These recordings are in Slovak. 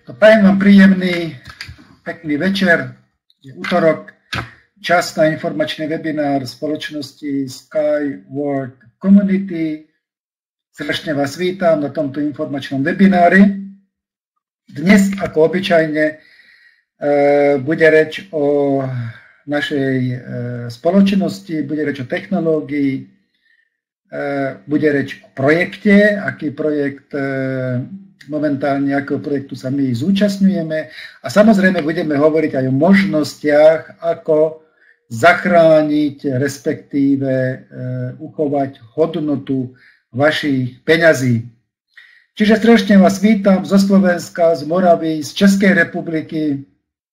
Prajem vám príjemný, pekný večer. Je útorok, čas na informačný webinár spoločnosti Skyward Community. Srdečne vás vítam na tomto informačnom webinári. Dnes, ako obyčajne, bude reč o našej spoločnosti, bude reč o technológii, bude reč o projekte, aký projekt momentálne, akého projektu sa my zúčastňujeme, a samozrejme budeme hovoriť aj o možnostiach, ako zachrániť, respektíve uchovať hodnotu vašich peňazí. Čiže srdečne vás vítam zo Slovenska, z Moravy, z Českej republiky.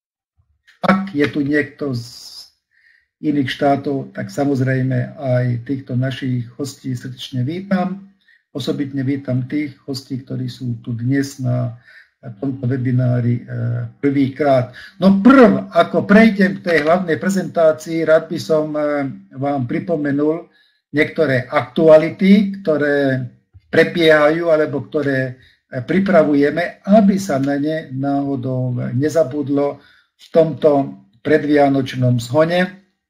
Ak je tu niekto z iných štátov, tak samozrejme aj týchto našich hostí srdečne vítam. Osobitne vítam tých hostí, ktorí sú tu dnes na tomto webinári prvýkrát. No ako prejdem k tej hlavnej prezentácii, rád by som vám pripomenul niektoré aktuality, ktoré prebiehajú alebo ktoré pripravujeme, aby sa na ne náhodou nezabudlo v tomto predvianočnom zhone.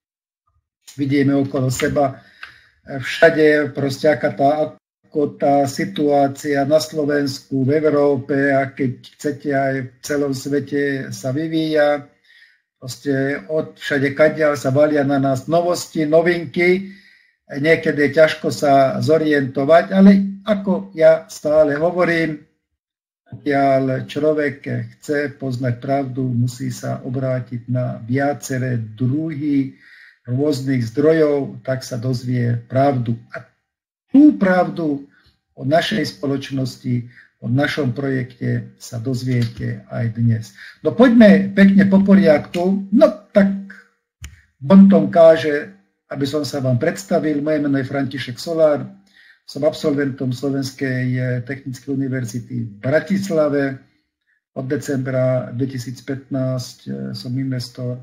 Vidíme okolo seba všade proste aká tá situácia na Slovensku, v Európe a keď chcete aj v celom svete sa vyvíja. Proste od všade kadiaľ sa valia na nás novosti, novinky. Niekedy je ťažko sa zorientovať, ale ako ja stále hovorím, pokiaľ človek chce poznať pravdu, musí sa obrátiť na viaceré druhy rôznych zdrojov, tak sa dozvie pravdu. A tú pravdu o našej spoločnosti, o našom projekte sa dozviete aj dnes. No poďme pekne po poriadku. No tak bonton káže, aby som sa vám predstavil. Moje meno je František Solár. Som absolventom Slovenskej technickej univerzity v Bratislave. Od decembra 2015 som investor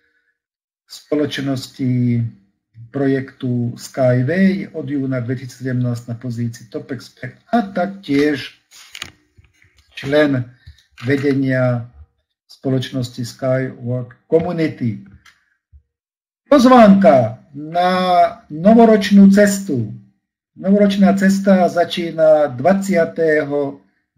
spoločnosti projektu Skyway, od júna 2017 na pozícii Top Expert a taktiež člen vedenia spoločnosti Skyward Community. Pozvánka na novoročnú cestu. Novoročná cesta začína 20.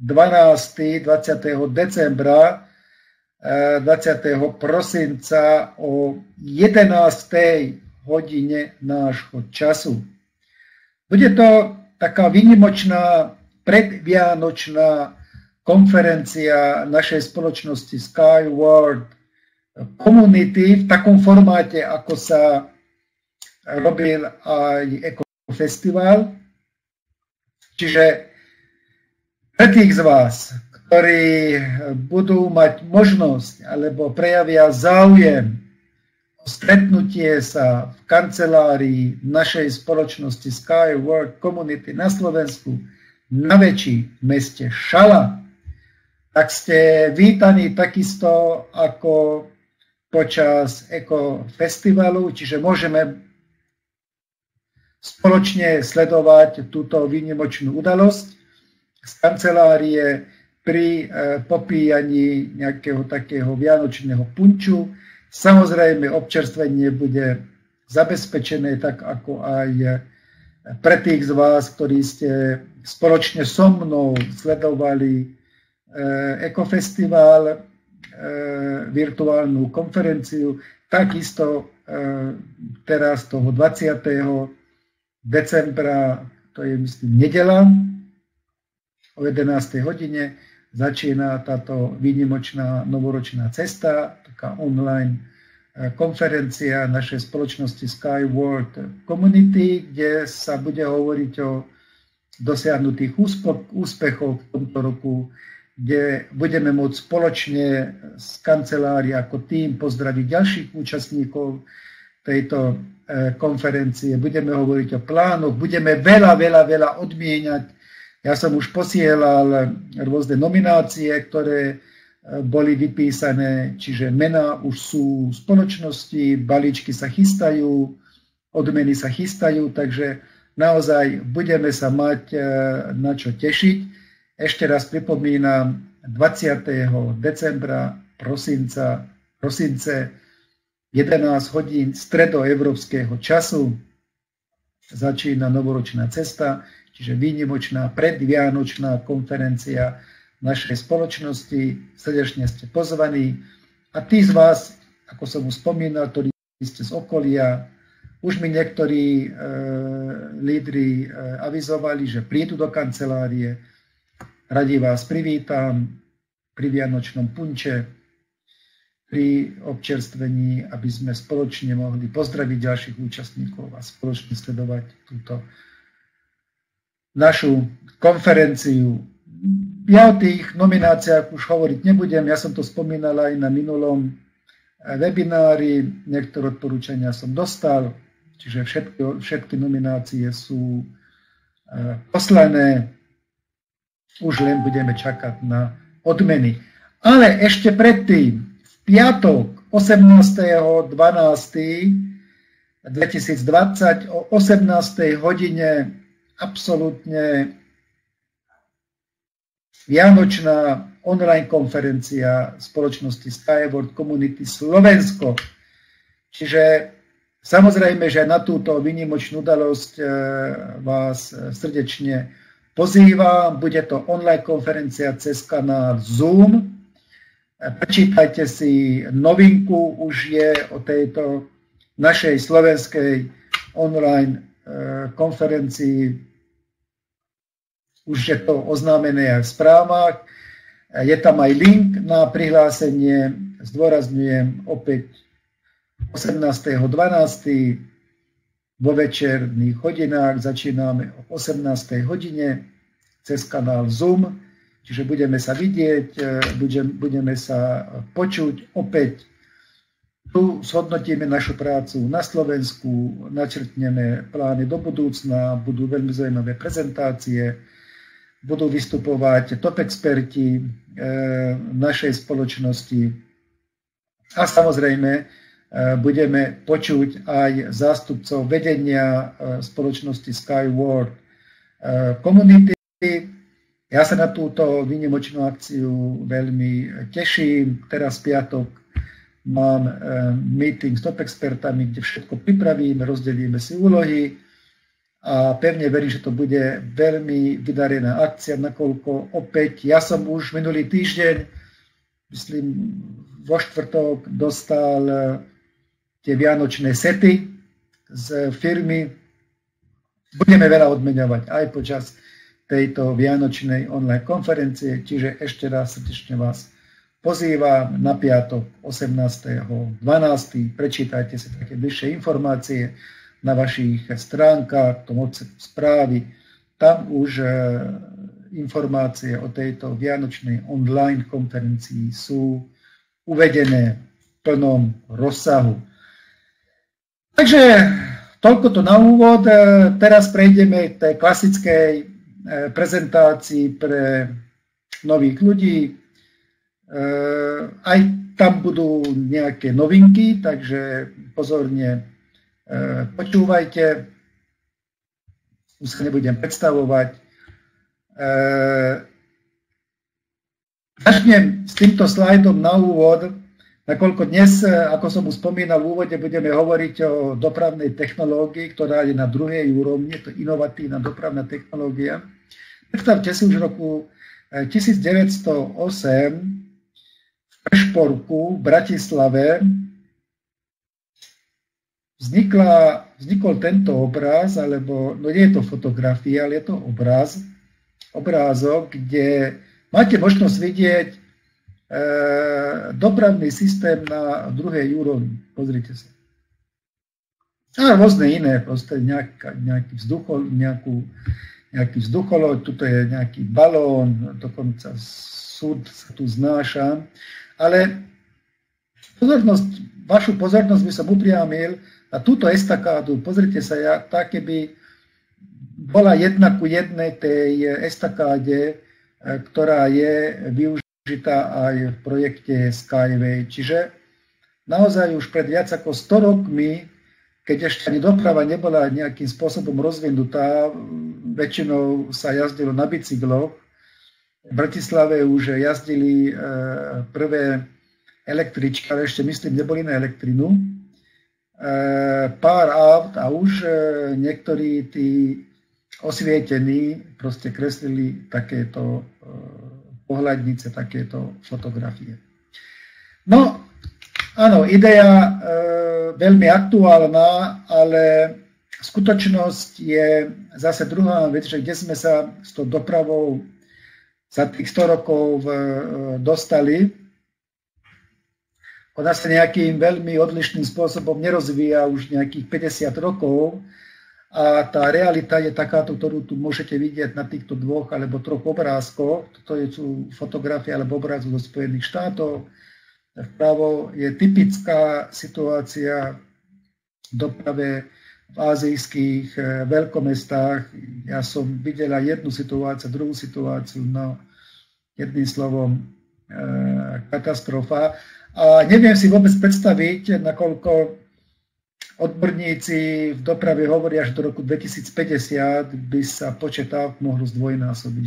decembra, 20. prosinca o 11. hodine nášho času. Bude to taká výnimočná predvianočná konferencia našej spoločnosti Skyward Community v takom formáte, ako sa robil aj Ekofestival. Čiže pre tých z vás, ktorí budú mať možnosť alebo prejavia záujem stretnutie sa v kancelárii našej spoločnosti Skyward Community na Slovensku na väčší v meste Šala, tak ste vítaní takisto ako počas Ekofestivalu, čiže môžeme spoločne sledovať túto výnimočnú udalosť z kancelárie pri popíjaní nejakého takého vianočného punču. Samozrejme, občerstvenie bude zabezpečené, tak ako aj pre tých z vás, ktorí ste spoločne so mnou sledovali Ekofestival, virtuálnu konferenciu. Takisto teraz toho 20. decembra, to je myslím nedeľa, o 11. hodine, začína táto výnimočná novoročná cesta, taká online konferencia našej spoločnosti Skyward Community, kde sa bude hovoriť o dosiahnutých úspechoch v tomto roku, kde budeme môcť spoločne z kancelárie ako tým pozdraviť ďalších účastníkov tejto konferencie. Budeme hovoriť o plánoch, budeme veľa odmieniať. Ja som už posielal rôzne nominácie, ktoré boli vypísané, čiže mená už sú v spoločnosti, balíčky sa chystajú, odmeny sa chystajú, takže naozaj budeme sa mať na čo tešiť. Ešte raz pripomínam, 20. decembra, prosince, 11 hodín stredoevropského času začína novoročná cesta, čiže výnimočná predvianočná konferencia našej spoločnosti. Srdečne ste pozvaní. A tí z vás, ako som už spomínal, ktorí ste z okolia, už mi niektorí lídri avizovali, že prídu do kancelárie. Radi vás privítam pri vianočnom punče, pri občerstvení, aby sme spoločne mohli pozdraviť ďalších účastníkov a spoločne sledovať túto našu konferenciu. Ja o tých nomináciách už hovoriť nebudem, ja som to spomínal aj na minulom webinári, niektoré odporúčania som dostal, čiže všetky nominácie sú poslané, už len budeme čakať na odmeny. Ale ešte predtým, piatok 18.12.2020 o 18. hodine absolútne vianočná online konferencia spoločnosti Skyward Community Slovensko. Čiže samozrejme, že na túto výnimočnú udalosť vás srdečne pozývam. Bude to online konferencia cez kanál Zoom. Prečítajte si novinku, už je o tejto našej slovenskej online konferencii, už je to oznámené aj v správach. Je tam aj link na prihlásenie, zdôrazňujem opäť 18.12. vo večerných hodinách, začíname o 18. hodine cez kanál Zoom. Čiže budeme sa vidieť, budeme sa počuť opäť. Tu zhodnotíme našu prácu na Slovensku, načrtneme plány do budúcna, budú veľmi zaujímavé prezentácie, budú vystupovať top experti našej spoločnosti a samozrejme budeme počuť aj zástupcov vedenia spoločnosti Skyward Community. Ja sa na túto výnimočnú akciu veľmi teším. Teraz v piatok mám meeting s top expertami, kde všetko pripravíme, rozdelíme si úlohy a pevne verím, že to bude veľmi vydarená akcia, nakoľko opäť ja som už minulý týždeň, myslím vo štvrtok, dostal tie vianočné sety z firmy. Budeme veľa odmeňovať aj počas tejto vianočnej online konferencie, čiže ešte raz srdečne vás pozývam na piatok 18.12. Prečítajte si také bližšie informácie na vašich stránkach, tom odseku správy. Tam už informácie o tejto vianočnej online konferencii sú uvedené v plnom rozsahu. Takže toľko to na úvod. Teraz prejdeme k tej klasickej prezentácii pre nových ľudí. Aj tam budú nejaké novinky, takže pozorne počúvajte. Už sa nebudem predstavovať. Začnem s týmto slajdom na úvod, nakoľko dnes, ako som už spomínal v úvode, budeme hovoriť o dopravnej technológii, ktorá je na druhej úrovni, to je inovatívna dopravná technológia. Predstavte si, už v roku 1908 v Prešporku v Bratislave vznikol tento obraz, alebo no nie je to fotografia, ale je to obrázok, kde máte možnosť vidieť dopravný systém na druhej úrovni. Pozrite sa. A rôzne iné, proste nejaký vzducholoď, tuto je nejaký balón, dokonca súd sa tu znáša. Ale vašu pozornosť by som upriamil na túto estakádu. Pozrite sa, tak keby bola 1:1 tej estakáde, ktorá je využitá aj v projekte Skyway. Čiže naozaj už pred viac ako 100 rokmi, keď ešte ani doprava nebola nejakým spôsobom rozvinutá, väčšinou sa jazdilo na bicykloch, v Bratislave už jazdili prvé električky, ale ešte myslím, neboli na elektrinu. Pár aut a už niektorí tí osvietení proste kreslili takéto pohľadnice, takéto fotografie. No, áno, idea veľmi aktuálna, ale skutočnosť je zase druhá vec, že kde sme sa s tou dopravou za tých 100 rokov dostali. Ona sa nejakým veľmi odlišným spôsobom nerozvíja už nejakých 50 rokov a tá realita je takáto, ktorú tu môžete vidieť na týchto 2 alebo 3 obrázkoch. Toto sú fotografie alebo obrazy zo Spojených štátov. Vpravo je typická situácia v doprave v ázijských veľkomestách. Ja som videla jednu situáciu, druhú situáciu, no jedným slovom katastrofa. A neviem si vôbec predstaviť, nakoľko odborníci v doprave hovoria, že do roku 2050 by sa počet aut mohol zdvojnásobiť.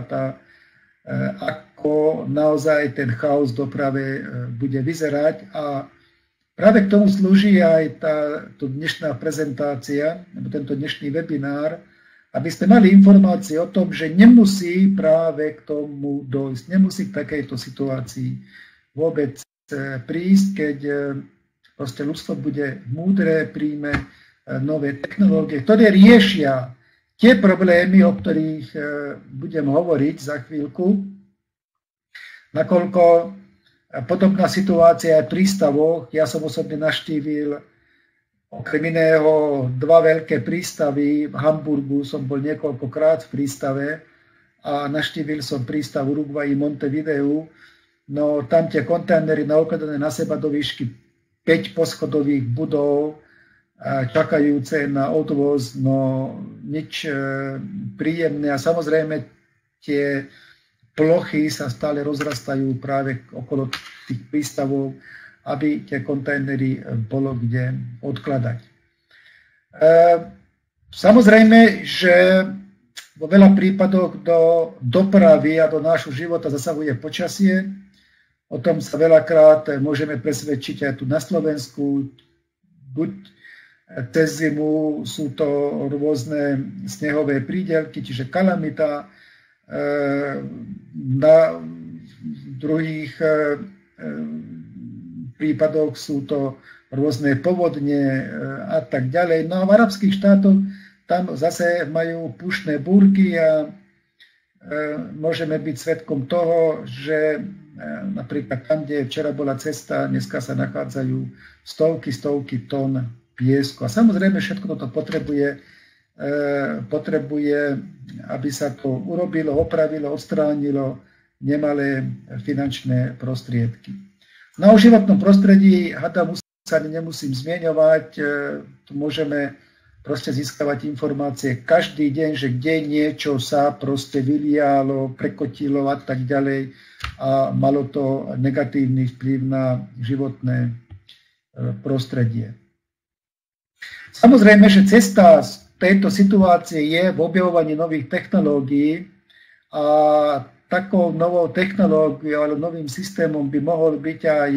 Ako naozaj ten chaos v doprave bude vyzerať. A práve k tomu slúži aj táto dnešná prezentácia, alebo tento dnešný webinár, aby ste mali informácie o tom, že nemusí práve k tomu dojsť, nemusí k takejto situácii vôbec prísť, keď proste ľudstvo bude múdre, príjme nové technológie, ktoré riešia tie problémy, o ktorých budem hovoriť za chvíľku, nakoľko podobná situácia aj v prístavoch. Ja som osobne navštívil okrem iného 2 veľké prístavy. V Hamburgu som bol niekoľkokrát v prístave a navštívil som prístav Uruguay Montevideo. No tam tie kontajnery naukladané na seba do výšky 5 poschodových budov, čakajúce na odvoz, no nič príjemné. A samozrejme tie plochy sa stále rozrastajú práve okolo tých prístavov, aby tie kontajnery bolo kde odkladať. Samozrejme, že vo veľa prípadoch do dopravy a do nášho života zasahuje počasie. O tom sa veľakrát môžeme presvedčiť aj tu na Slovensku. Buď cez zimu sú to rôzne snehové prídelky, čiže kalamita. Na druhých prípadoch sú to rôzne povodne a tak ďalej. No a v arabských štátoch tam zase majú púštne búrky a môžeme byť svedkom toho, že napríklad tam, kde včera bola cesta, dneska sa nachádzajú stovky tón piesku. A samozrejme všetko toto potrebuje, aby sa to urobilo, opravilo, odstránilo nemalé finančné prostriedky. Na životnom prostredí, hádam, sa nemusím zmieňovať, tu môžeme proste získavať informácie každý deň, že kde niečo sa proste vylialo, prekotilo a tak ďalej a malo to negatívny vplyv na životné prostredie. Samozrejme, že cesta z tejto situácie je v objavovaní nových technológií a takou novou technológiou alebo novým systémom by mohol byť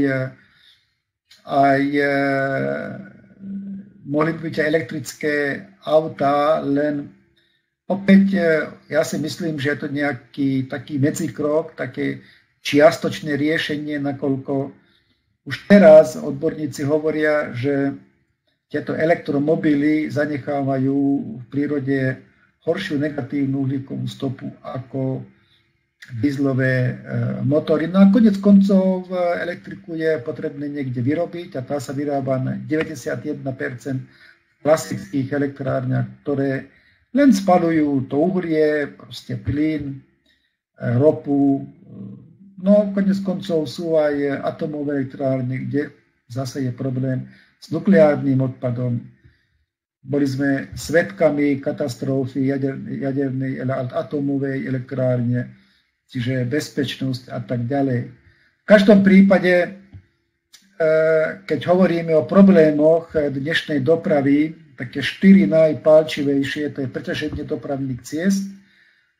mohli byť aj elektrické autá, len opäť ja si myslím, že je to nejaký taký medzikrok, také čiastočné riešenie, nakoľko už teraz odborníci hovoria, že tieto elektromobily zanechávajú v prírode horšiu negatívnu uhlíkovú stopu ako dieselové motory. No a konec koncov elektriku je potrebné niekde vyrobiť a tá sa vyrába na 91% v klasických elektrárniach, ktoré len spaľujú to uhlie, proste plyn, ropu. No konec koncov sú aj atomové elektrárne, kde zase je problém s nukleárnym odpadom. Boli sme svedkami katastrofy jadernej atomovej elektrárne, čiže bezpečnosť a tak ďalej. V každom prípade, keď hovoríme o problémoch dnešnej dopravy, také 4 najpálčivejšie, to je preťaženie dopravných ciest,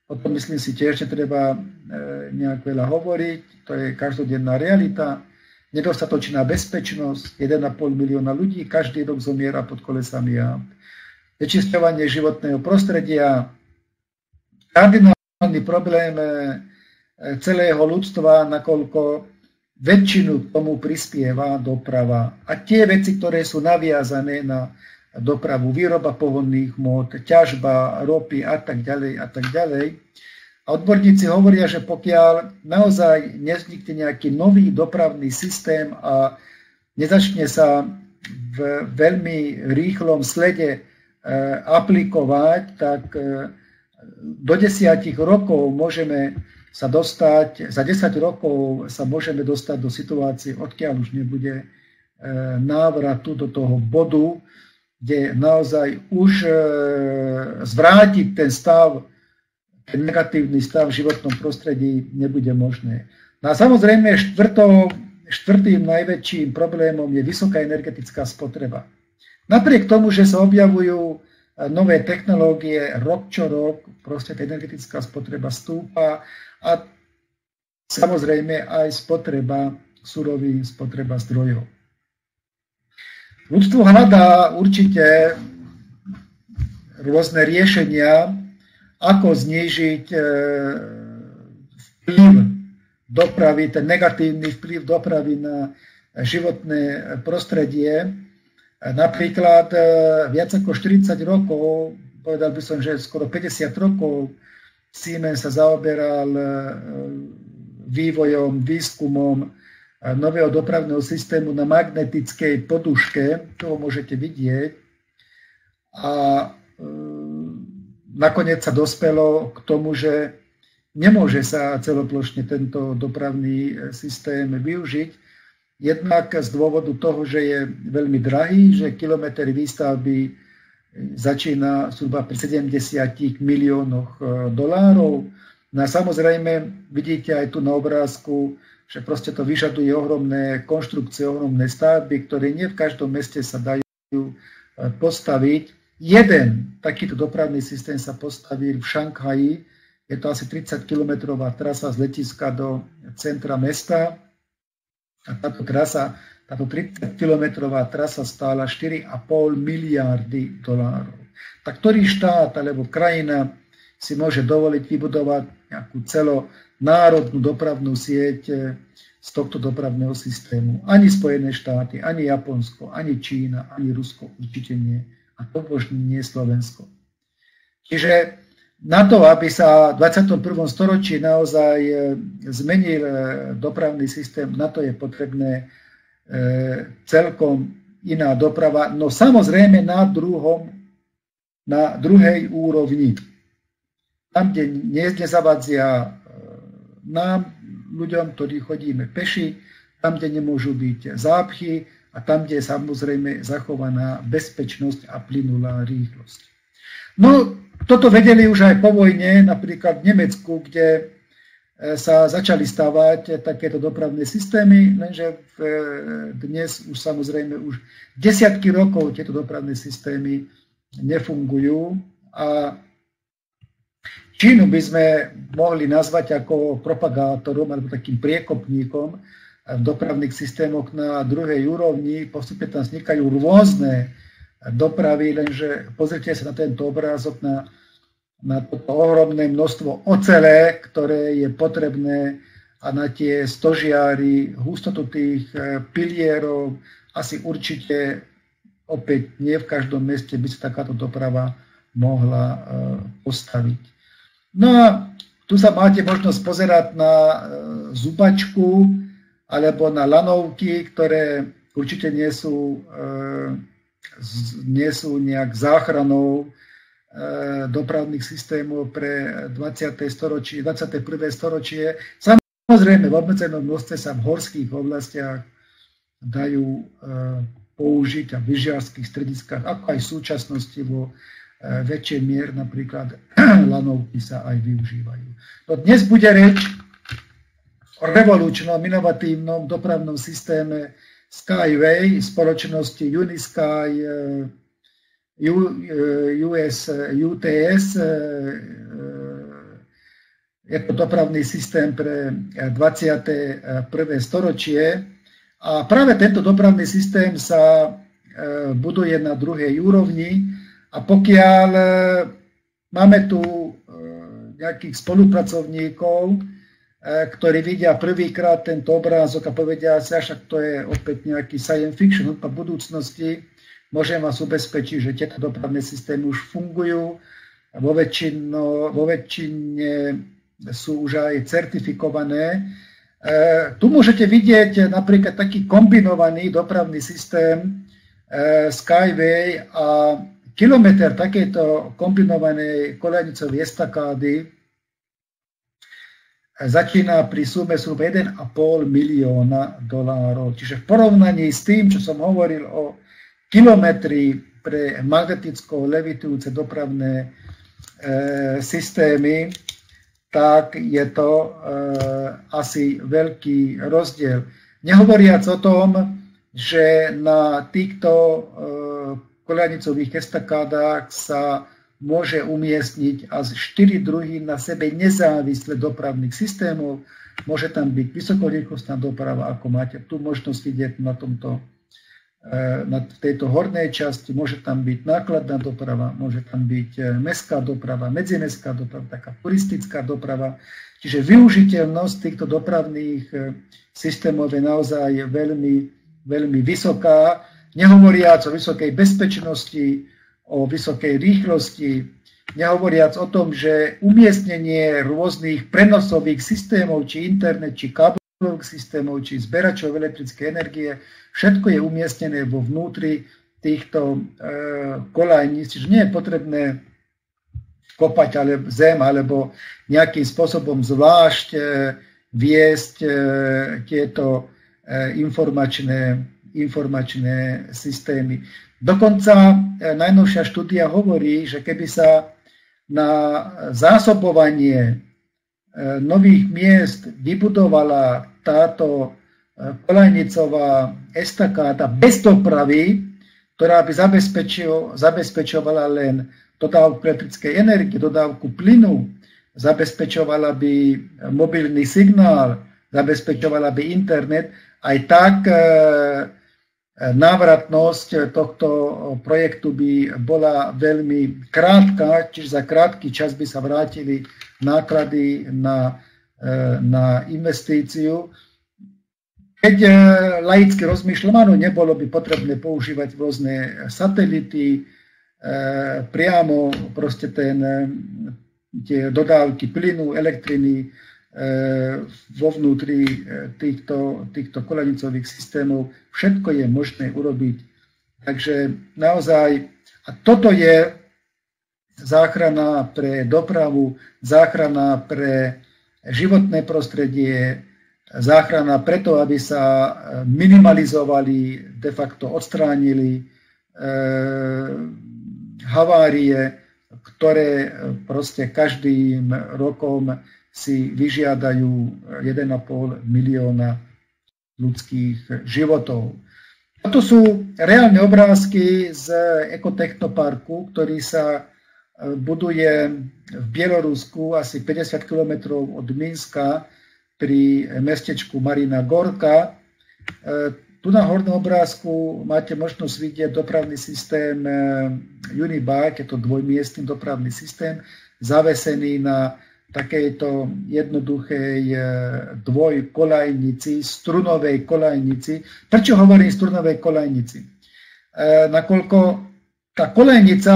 O tom myslím si tiež netreba nejak veľa hovoriť. To je každodenná realita. Nedostatočná bezpečnosť, 1,5 milióna ľudí, každý rok zomiera pod kolesami aut. Nečisťovanie životného prostredia, kardinálny problém celého ľudstva, nakoľko väčšinu k tomu prispieva doprava. A tie veci, ktoré sú naviazané na dopravu, výroba pohonných hmôt, ťažba ropy a tak ďalej a tak ďalej. A odborníci hovoria, že pokiaľ naozaj nevznikne nejaký nový dopravný systém a nezačne sa v veľmi rýchlom slede aplikovať, tak do 10 rokov môžeme sa dostať, za 10 rokov sa môžeme dostať do situácie, odkiaľ už nebude návratu do toho bodu, kde naozaj už zvrátiť ten stav, ten negatívny stav v životnom prostredí nebude možné. No a samozrejme štvrtým najväčším problémom je vysoká energetická spotreba. Napriek tomu, že sa objavujú nové technológie rok čo rok, proste tá energetická spotreba stúpa a samozrejme aj spotreba surovín, spotreba zdrojov. Ľudstvo hľadá určite rôzne riešenia, ako znížiť vplyv dopravy, ten negatívny vplyv dopravy na životné prostredie. Napríklad viac ako 40 rokov, povedal by som, že skoro 50 rokov, Siemens sa zaoberal vývojom, výskumom nového dopravného systému na magnetickej poduške, toho môžete vidieť. A nakoniec sa dospelo k tomu, že nemôže sa celoplošne tento dopravný systém využiť. Jednak z dôvodu toho, že je veľmi drahý, že kilometr výstavby začína zhruba pri 70 miliónoch dolárov. No a samozrejme, vidíte aj tu na obrázku, že proste to vyžaduje ohromné konštrukcie, ohromné stavby, ktoré nie v každom meste sa dajú postaviť. Jeden takýto dopravný systém sa postavil v Šanghaji. Je to asi 30-kilometrová trasa z letiska do centra mesta. A táto 30-kilometrová trasa stála 4,5 miliardy dolárov. Tak ktorý štát alebo krajina si môže dovoliť vybudovať nejakú celonárodnú dopravnú sieť z tohto dopravného systému? Ani Spojené štáty, ani Japonsko, ani Čína, ani Rusko určite nie. A to možno nie Slovensko. Čiže na to, aby sa v 21. storočí naozaj zmenil dopravný systém, na to je potrebné celkom iná doprava, no samozrejme na druhej úrovni. Tam, kde nezavadzia nám, ľuďom, ktorí chodíme peši, tam, kde nemôžu byť zápchy a tam, kde je samozrejme zachovaná bezpečnosť a plynulá rýchlosť. No, toto vedeli už aj po vojne, napríklad v Nemecku, kde sa začali stavať takéto dopravné systémy, lenže dnes už samozrejme už desiatky rokov tieto dopravné systémy nefungujú a Čínu by sme mohli nazvať ako propagátorom alebo takým priekopníkom v dopravných systémoch na druhej úrovni. Postupne tam vznikajú rôzne dopravy, lenže pozrite sa na tento obrázok, na toto ohromné množstvo ocele, ktoré je potrebné a na tie stožiary, hustotu tých pilierov. Asi určite opäť nie v každom meste by sa takáto doprava mohla postaviť. No a tu sa máte možnosť pozerať na zubačku alebo na lanovky, ktoré určite nie sú nejak záchranou dopravných systémov pre 21. storočie. Samozrejme, v obmedzenom množstve sa v horských oblastiach dajú použiť a v lyžiarskych strediskách, ako aj v súčasnosti vo väčšej mier, napríklad lanovky sa aj využívajú. No dnes bude reč o revolučnom, inovatívnom dopravnom systéme Skyway spoločnosti Unisky UTS, Je to dopravný systém pre 21. storočie a práve tento dopravný systém sa buduje na druhej úrovni a pokiaľ máme tu nejakých spolupracovníkov, ktorí vidia prvýkrát tento obrázok a povedia si, však to je opäť nejaký science fiction v budúcnosti, môžem vás ubezpečiť, že tieto dopravné systémy už fungujú, vo väčšine sú už aj certifikované. Tu môžete vidieť napríklad taký kombinovaný dopravný systém Skyway a kilometr takejto kombinovanej koľajnicovej estakády začína pri sume zhruba $1,5 milióna. Čiže v porovnaní s tým, čo som hovoril o kilometri pre magneticko levitujúce dopravné systémy, tak je to asi veľký rozdiel. Nehovoriac o tom, že na týchto koľajnicových estakádach sa môže umiestniť až 4 druhy na sebe nezávislé dopravných systémov. Môže tam byť vysokorýchlostná doprava, ako máte tu možnosť vidieť v tejto hornej časti. Môže tam byť nákladná doprava, môže tam byť mestská doprava, medzimestská doprava, taká turistická doprava. Čiže využiteľnosť týchto dopravných systémov je naozaj veľmi, veľmi vysoká. Nehovoriac o vysokej bezpečnosti, o vysokej rýchlosti, nehovoriac o tom, že umiestnenie rôznych prenosových systémov, či internet, či káblových systémov, či zberačov elektrickej energie, všetko je umiestnené vo vnútri týchto koľajníc, čiže nie je potrebné kopať zem alebo nejakým spôsobom zvlášť viesť tieto informačné systémy. Dokonca najnovšia štúdia hovorí, že keby sa na zásobovanie nových miest vybudovala táto koľajnicová estakáda bez dopravy, ktorá by zabezpečovala len dodávku elektrickej energie, dodávku plynu, zabezpečovala by mobilný signál, zabezpečovala by internet, aj tak návratnosť tohto projektu by bola veľmi krátka, čiže za krátky čas by sa vrátili náklady na investíciu. Keď laicky rozmýšľam, áno, nebolo by potrebné používať rôzne satelity, priamo proste tie dodávky plynu, elektriny vo vnútri týchto koľajnicových systémov. Všetko je možné urobiť. Takže naozaj, a toto je záchrana pre dopravu, záchrana pre životné prostredie, záchrana preto, aby sa minimalizovali, de facto odstránili havárie, ktoré proste každým rokom si vyžiadajú 1,5 milióna ľudských životov. Toto sú reálne obrázky z ekotechnoparku, ktorý sa buduje v Bielorusku asi 50 km od Minska pri mestečku Marina Gorka. Tu na hornom obrázku máte možnosť vidieť dopravný systém Unibike, je to dvojmiestny dopravný systém, zavesený na takejto jednoduchej dvojkolajnici, strunovej kolajnici. Prečo hovorím strunovej kolajnici? Nakoľko tá kolajnica,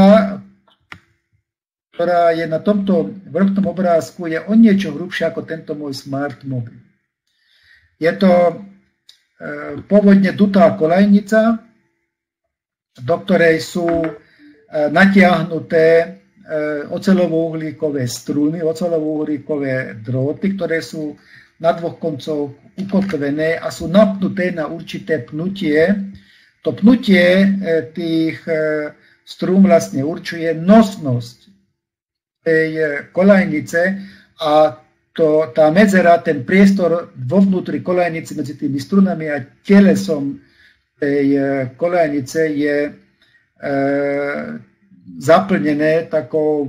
ktorá je na tomto vrchnom obrázku, je o niečo hrubšia ako tento môj smart mobil. Je to pôvodne dutá kolajnica, do ktorej sú natiahnuté oceľovo-uhlíkové struny, oceľovo-uhlíkové drôty, ktoré sú na dvoch koncoch ukotvené a sú napnuté na určité pnutie. To pnutie tých strún vlastne určuje nosnosť tej kolajnice a tá medzera, ten priestor vo vnútri kolajnice medzi tými strunami a telesom tej kolajnice je zaplnené takou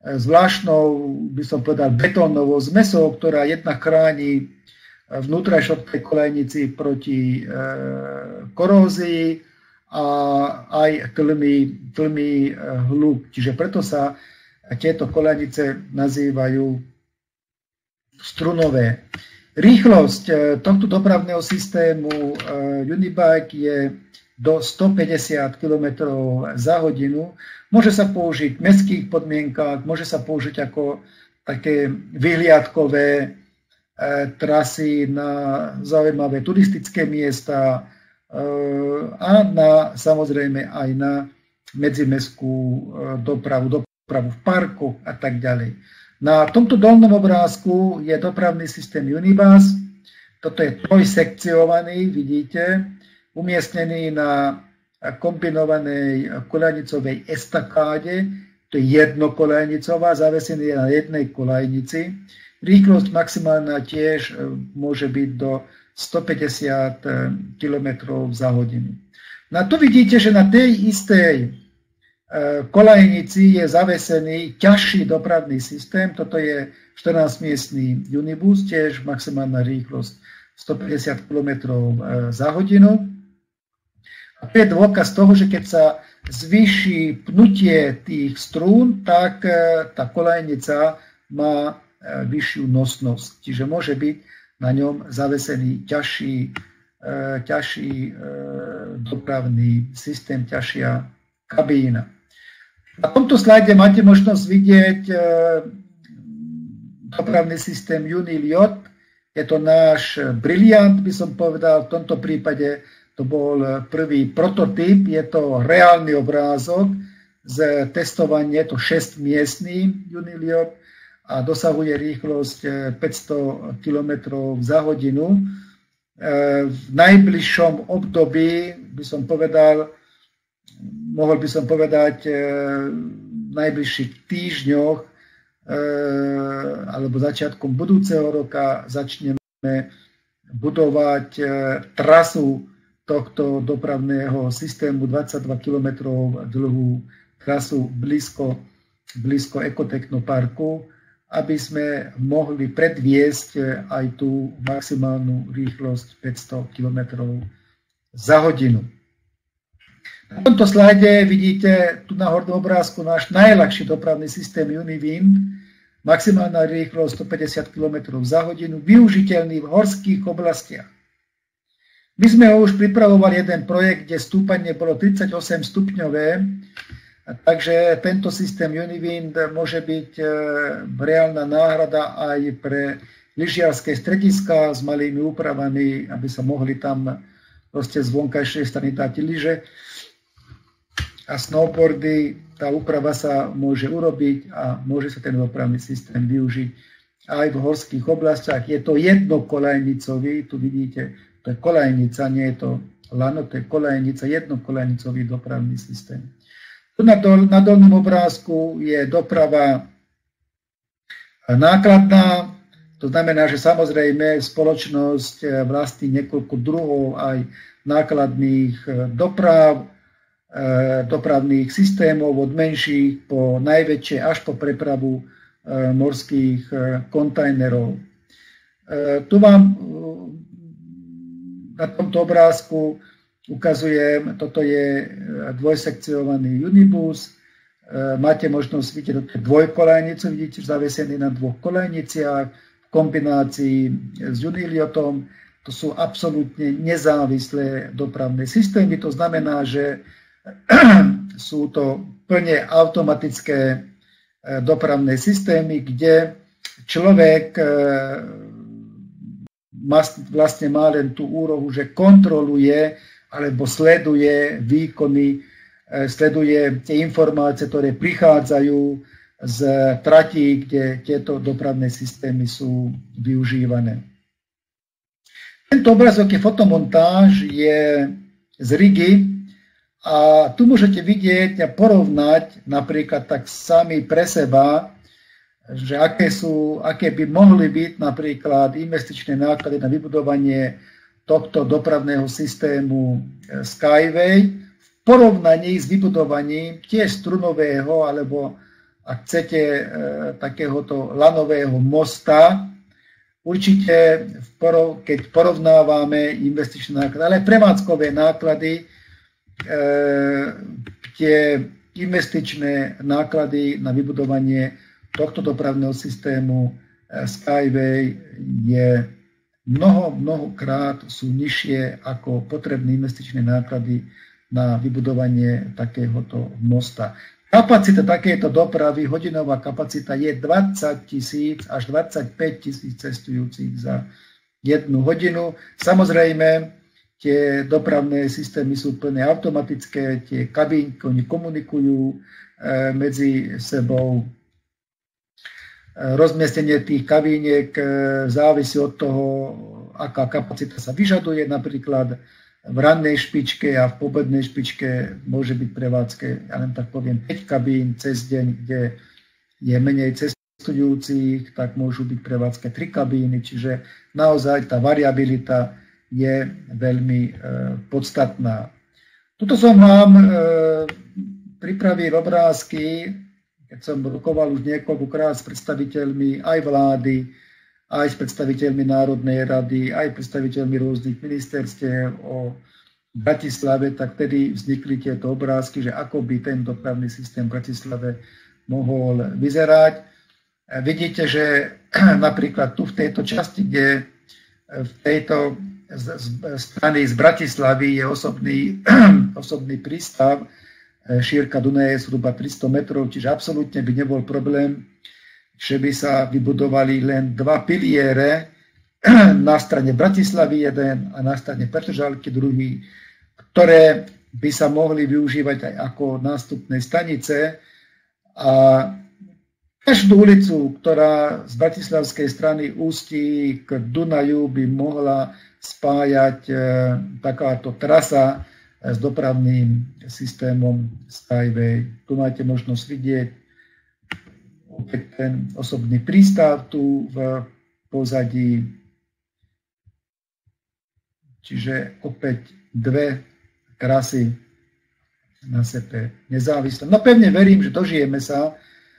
zvláštnou, by som povedal, betónovou zmesou, ktorá jednak chráni vnútrajšok tej kolejnici proti korózii a aj tlmi hluk. Čiže preto sa tieto kolejnice nazývajú strunové. Rýchlosť tohto dopravného systému Unibike je do 150 km za hodinu. Môže sa použiť v mestských podmienkách, môže sa použiť ako také vyhliadkové trasy na zaujímavé turistické miesta a samozrejme aj na medzimestskú dopravu v parku a tak ďalej. Na tomto dolnom obrázku je dopravný systém Unibus. Toto je trojsekciovaný, vidíte, umiestnený na kombinovanej koľajnicovej estakáde. To je jednokoľajnicová, zavesený na jednej koľajnici. Rýchlosť maximálna tiež môže byť do 150 km za hodinu. No a tu vidíte, že na tej istej koľajnici je zavesený ťažší dopravný systém. Toto je 14-miestny Unibus, tiež maximálna rýchlosť 150 km za hodinu. A to je dôkaz toho, že keď sa zvýši pnutie tých strún, tak tá koľajnica má vyššiu nosnosť. Čiže môže byť na ňom zavesený ťažší dopravný systém, ťažšia kabína. Na tomto slajde máte možnosť vidieť dopravný systém Uniliot. Je to náš briliant, by som povedal. V tomto prípade to bol prvý prototyp. Je to reálny obrázok z testovania. Je to 6-miestný Uniliot a dosahuje rýchlosť 500 km za hodinu. V najbližšom období mohol by som povedať, v najbližších týždňoch alebo začiatkom budúceho roka začneme budovať trasu tohto dopravného systému, 22 km dlhú trasu blízko Ekotechnoparku, aby sme mohli predviesť aj tú maximálnu rýchlosť 500 km za hodinu. Na tomto slajde vidíte tu na hornom obrázku náš najľahší dopravný systém Univind, maximálna rýchlosť 150 km za hodinu, využiteľný v horských oblastiach. My sme ho už pripravovali jeden projekt, kde stúpanie bolo 38 stupňové, takže tento systém Univind môže byť reálna náhrada aj pre lyžiarske strediská s malými úpravami, aby sa mohli tam proste z vonkajšej strany dať lyže a snowboardy. Tá úprava sa môže urobiť a môže sa ten dopravný systém využiť aj v horských oblastiach. Je to jednokoľajnicový, tu vidíte, to je koľajnica, nie je to lano, to je koľajnica, jednokoľajnicový dopravný systém. Tu na dolnom obrázku je doprava nákladná, to znamená, že samozrejme spoločnosť vlastní niekoľko druhov aj nákladných dopravných systémov, od menších po najväčšie až po prepravu morských kontajnerov. Tu vám na tomto obrázku ukazujem, toto je dvojsekciovaný Unibus. Máte možnosť vidieť dvojkoľajnicu, vidíte, zavesený na dvoch koľajniciach v kombinácii s Uniliotom. To sú absolútne nezávislé dopravné systémy. To znamená, že sú to plne automatické dopravné systémy, kde človek vlastne má len tú úlohu, že kontroluje alebo sleduje výkony, sleduje tie informácie, ktoré prichádzajú z tratí, kde tieto dopravné systémy sú využívané. Tento obrazok je fotomontáž, je z Rigy a tu môžete vidieť a porovnať napríklad tak sami pre seba, že aké by mohli byť napríklad investičné náklady na vybudovanie tohto dopravného systému Skyway v porovnaní s vybudovaním tiež strunového alebo ak chcete, takéhoto lanového mosta, určite, keď porovnávame investičné náklady, ale prevádzkové náklady, tie investičné náklady na vybudovanie tohto dopravného systému Skyway je mnohokrát sú nižšie ako potrebné investičné náklady na vybudovanie takéhoto mosta. Kapacita takéto dopravy, hodinová kapacita je 20 000 až 25 000 cestujúcich za jednu hodinu. Samozrejme, tie dopravné systémy sú plne automatické, tie kabínky, oni komunikujú medzi sebou. Rozmiestnenie tých kabíniek závisí od toho, aká kapacita sa vyžaduje. Napríklad v rannej špičke a v pobednej špičke môže byť prevádzke, ja len tak poviem, 5 kabín cez deň, kde je menej cestujúcich, tak môžu byť prevádzke 3 kabíny, čiže naozaj tá variabilita je veľmi podstatná. Tuto som vám pripravil obrázky, keď som rokoval už niekoľkokrát s predstaviteľmi aj vlády, aj s predstaviteľmi Národnej rady, aj predstaviteľmi rôznych ministerstiev o Bratislave, tak vtedy vznikli tieto obrázky, že ako by ten dopravný systém v Bratislave mohol vyzerať. Vidíte, že napríklad tu v tejto časti, kde v tejto strany z Bratislavy je osobný prístav, šírka Dunaja je zhruba 300 metrov, čiže absolútne by nebol problém, že by sa vybudovali len 2 piliere, na strane Bratislavy jeden a na strane Petržalky druhý, ktoré by sa mohli využívať aj ako nástupné stanice. A každú ulicu, ktorá z bratislavskej strany ústí k Dunaju, by mohla spájať takáto trasa s dopravným systémom Skyway. Tu máte možnosť vidieť opäť ten osobný prístav tu v pozadí. Čiže opäť 2 trasy na sebe nezávisle. No pevne verím, že dožijeme sa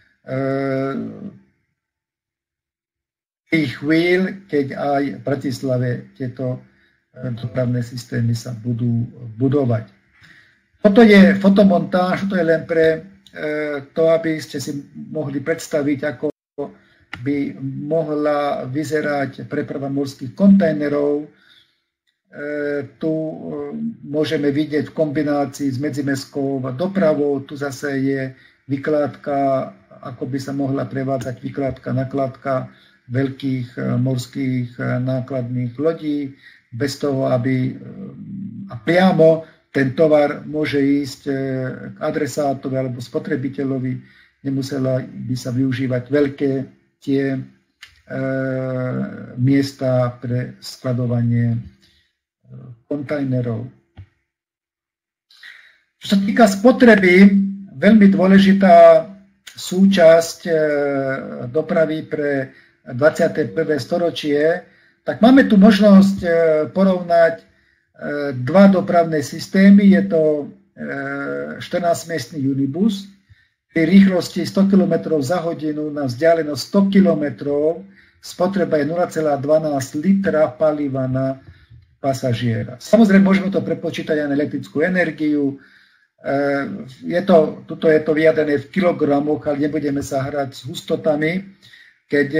tých chvíľ, keď aj v Bratislave tieto dopravné systémy sa budú budovať. Toto je fotomontáž, to je len pre to, aby ste si mohli predstaviť, ako by mohla vyzerať preprava morských kontajnerov. Tu môžeme vidieť v kombinácii s medzimestskou dopravou, tu zase je vykládka, ako by sa mohla prevádzať vykládka, nakladka veľkých morských nákladných lodí, bez toho, aby a priamo ten tovar môže ísť k adresátovi alebo spotrebiteľovi, nemusela by sa využívať veľké tie miesta pre skladovanie kontajnerov. Čo sa týka spotreby, veľmi dôležitá súčasť dopravy pre 21. storočie, tak máme tu možnosť porovnať 2 dopravné systémy. Je to 14-miestny Unibus pri rýchlosti 100 km za hodinu na vzdialenosť 100 km. Spotreba je 0,12 litra paliva na pasažiera. Samozrejme, môžeme to prepočítať aj na elektrickú energiu. Tuto je to vyjadrené v kilogramoch, ale nebudeme sa hrať s hustotami. Keď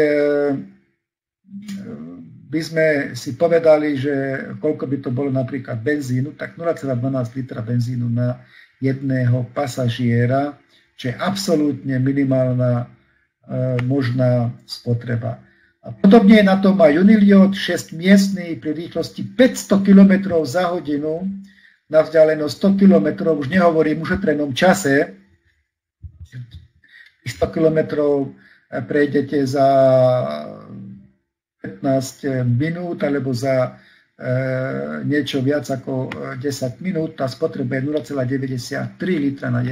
by sme si povedali, že koľko by to bolo napríklad benzínu, tak 0,12 litra benzínu na jedného pasažiera, čo je absolútne minimálna možná spotreba. A podobne je na tom aj Uniliot, 6-miestny pri rýchlosti 500 km za hodinu na vzdialenosť 100 km, už nehovorím už o trenom čase, 100 km prejdete za 15 minút alebo za niečo viac ako 10 minút, tá spotreba je 0,93 litra na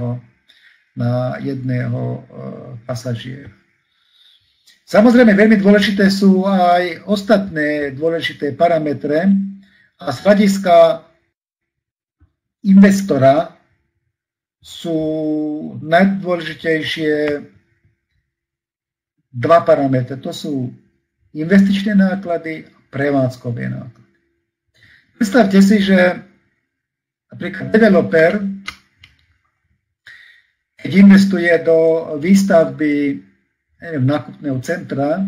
jedného pasažiera. Samozrejme, veľmi dôležité sú aj ostatné dôležité parametre a z hľadiska investora sú najdôležitejšie dva parametre. To sú investičné náklady a prevádzkové náklady. Predstavte si, že napríklad developer, keď investuje do výstavby nákupného centra,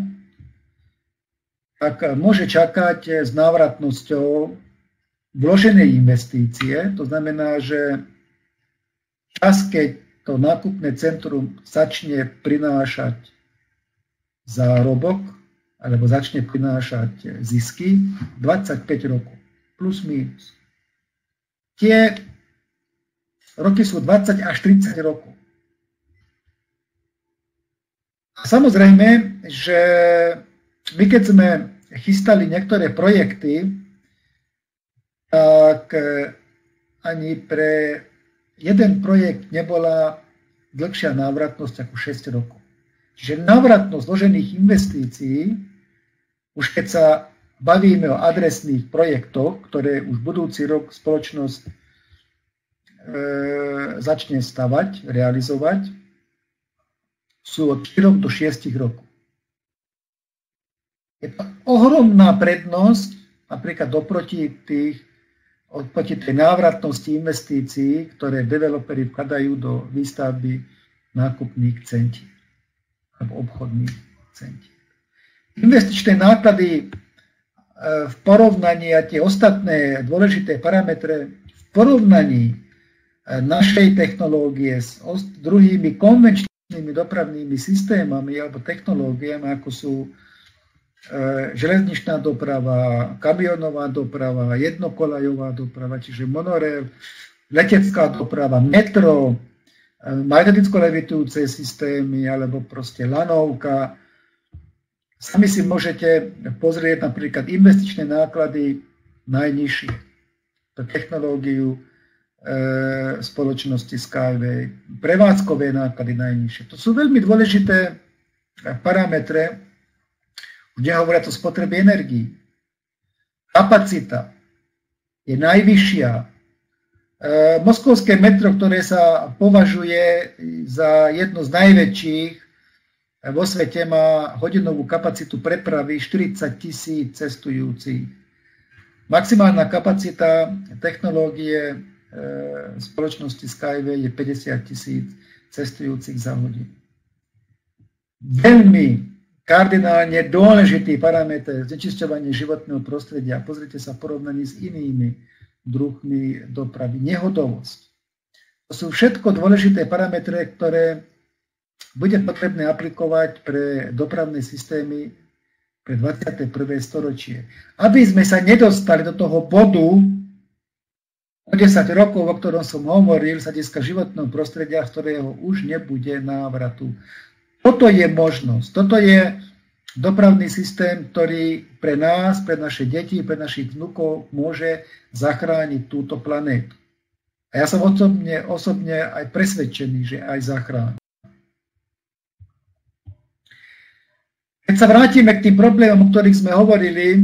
tak môže čakať s návratnosťou vloženej investície. To znamená, že čas, keď to nákupné centrum začne prinášať zárobok alebo začne prinášať zisky, 25 rokov, plus minus. Tie roky sú 20 až 30 rokov. A samozrejme, že my keď sme chystali niektoré projekty, tak ani pre jeden projekt nebola dlhšia návratnosť ako 6 rokov. Čiže návratnosť zložených investícií, už keď sa bavíme o adresných projektoch, ktoré už budúci rok spoločnosť začne stavať, realizovať, sú od 4 do 6 rokov. Je to ohromná prednosť, napríklad oproti tej návratnosti investícií, ktoré developeri vkladajú do výstavby nákupných centier alebo obchodných centier. Investičné náklady v porovnaní a tie ostatné dôležité parametre v porovnaní našej technológie s druhými konvenčnými dopravnými systémami alebo technológiami, ako sú železničná doprava, kamionová doprava, jednokolajová doprava, čiže monorail, letecká doprava, metro, magneticko-levitujúce systémy alebo proste lanovka. Sami si môžete pozrieť napríklad investičné náklady najnižšie pre technológiu spoločnosti Skyway, prevádzkové náklady najnižšie. To sú veľmi dôležité parametre, kde hovoria o spotrebe energií. Kapacita je najvyššia. Moskovské metro, ktoré sa považuje za jedno z najväčších vo svete, má hodinovú kapacitu prepravy 40 000 cestujúcich. Maximálna kapacita technológie spoločnosti Skyway je 50 000 cestujúcich za hodinu. Veľmi kardinálne dôležitý parameter znečisťovanie životného prostredia. Pozrite sa v porovnaní s inými druhmi dopravy. Nehodovosť. To sú všetko dôležité parametre, ktoré bude potrebné aplikovať pre dopravné systémy pre 21. storočie. Aby sme sa nedostali do toho bodu o 10 rokov, o ktorom som hovoril, z hľadiska životného prostredia, z ktorého už nebude návratu. Toto je možnosť. Toto je dopravný systém, ktorý pre nás, pre naše deti, pre našich vnukov môže zachrániť túto planétu. A ja som osobne aj presvedčený, že aj zachráni. Keď sa vrátime k tým problémom, o ktorých sme hovorili,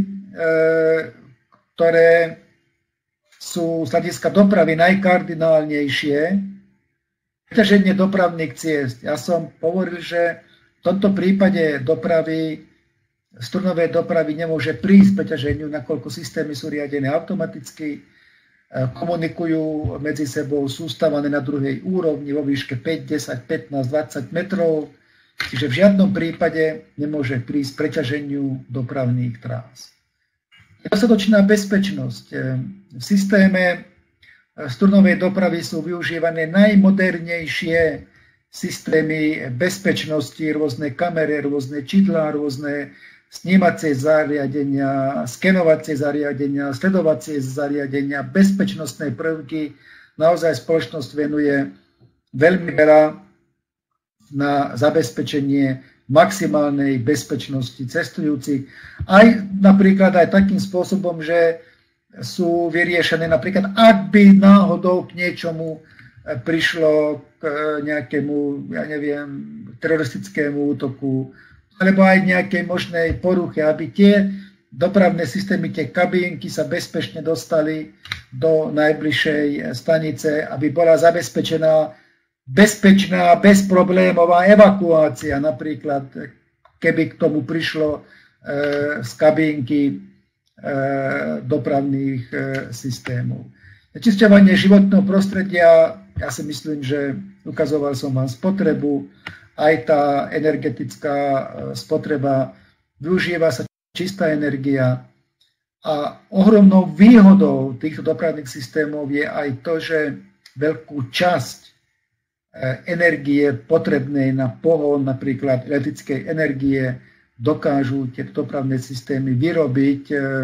ktoré sú z hľadiska dopravy najkardinálnejšie, preťaženie dopravných ciest. Ja som hovoril, že v tomto prípade dopravy, strunovej dopravy nemôže prísť preťaženiu, nakoľko systémy sú riadené automaticky, komunikujú medzi sebou, sú stavané na druhej úrovni vo výške 5, 10, 15, 20 metrov, čiže v žiadnom prípade nemôže prísť preťaženiu dopravných trás. Dostatočná bezpečnosť. V systéme strunovej dopravy sú využívané najmodernejšie systémy bezpečnosti, rôzne kamery, rôzne čidlá, rôzne snímacie zariadenia, skenovacie zariadenia, sledovacie zariadenia, bezpečnostné prvky. Naozaj spoločnosť venuje veľmi veľa na zabezpečenie maximálnej bezpečnosti cestujúcich. Aj napríklad aj takým spôsobom, že sú vyriešené napríklad, ak by náhodou k niečomu prišlo k nejakému, ja neviem, teroristickému útoku, alebo aj nejakej možnej poruche, aby tie dopravné systémy, tie kabínky sa bezpečne dostali do najbližšej stanice, aby bola zabezpečená bezpečná, bezproblémová evakuácia, napríklad, keby k tomu prišlo z kabínky dopravných systémov. Znečisťovanie životného prostredia, ja si myslím, že ukazoval som vám spotrebu, aj tá energetická spotreba, využíva sa čistá energia a ohromnou výhodou týchto dopravných systémov je aj to, že veľkú časť energie potrebnej na pohon, napríklad elektrickej energie, dokážu tieto dopravné systémy vyrobiť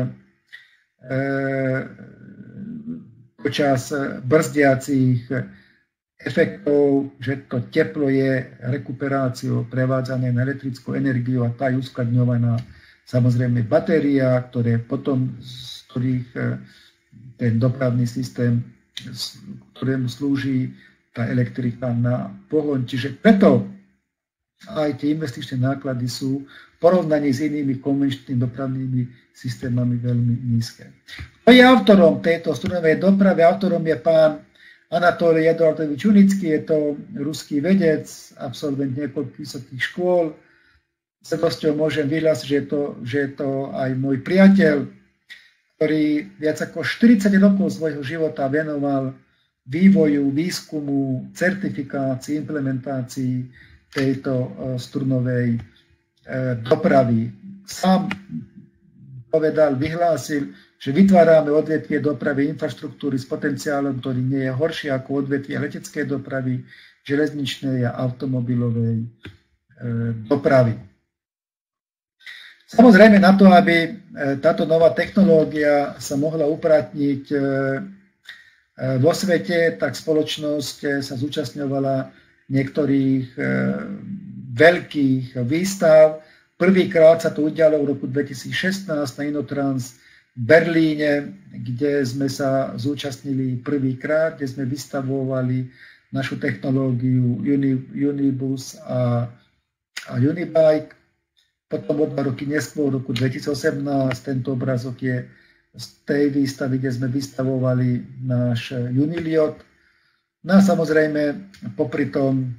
počas brzdiacich efektov, že to teplo je rekuperáciou prevádzané na elektrickú energiu a tá je uskladňovaná samozrejme batéria, ktoré potom, z ktorých ten dopravný systém, ktorému slúži tá elektrika na pohon. Čiže preto aj tie investičné náklady sú v porovnaní s inými konvenčnými dopravnými systémami veľmi nízke. Kto je autorom tejto strunovej dopravy? Autorom je pán Anatolij Eduardovič Unický, je to ruský vedec, absolvent niekoľkých vysokých škôl. S radosťou môžem vyhlásiť, že je to aj môj priateľ, ktorý viac ako 40 rokov svojho života venoval vývoju, výskumu, certifikácii, implementácii tejto strunovej dopravy. Sám povedal, vyhlásil, že vytvárame odvetvie dopravy infraštruktúry s potenciálom, ktorý nie je horší ako odvetvie leteckej dopravy, železničnej a automobilovej dopravy. Samozrejme na to, aby táto nová technológia sa mohla uplatniť vo svete, tak spoločnosť sa zúčastňovala niektorých veľkých výstav. Prvýkrát sa to udialo v roku 2016 na Inotrans v Berlíne, kde sme sa zúčastnili prvýkrát, kde sme vystavovali našu technológiu Unibus a Unibike. Potom o 2 roky neskôr, v roku 2018, tento obrazok je z tej výstavy, kde sme vystavovali náš Uniliot. No a samozrejme, popri tom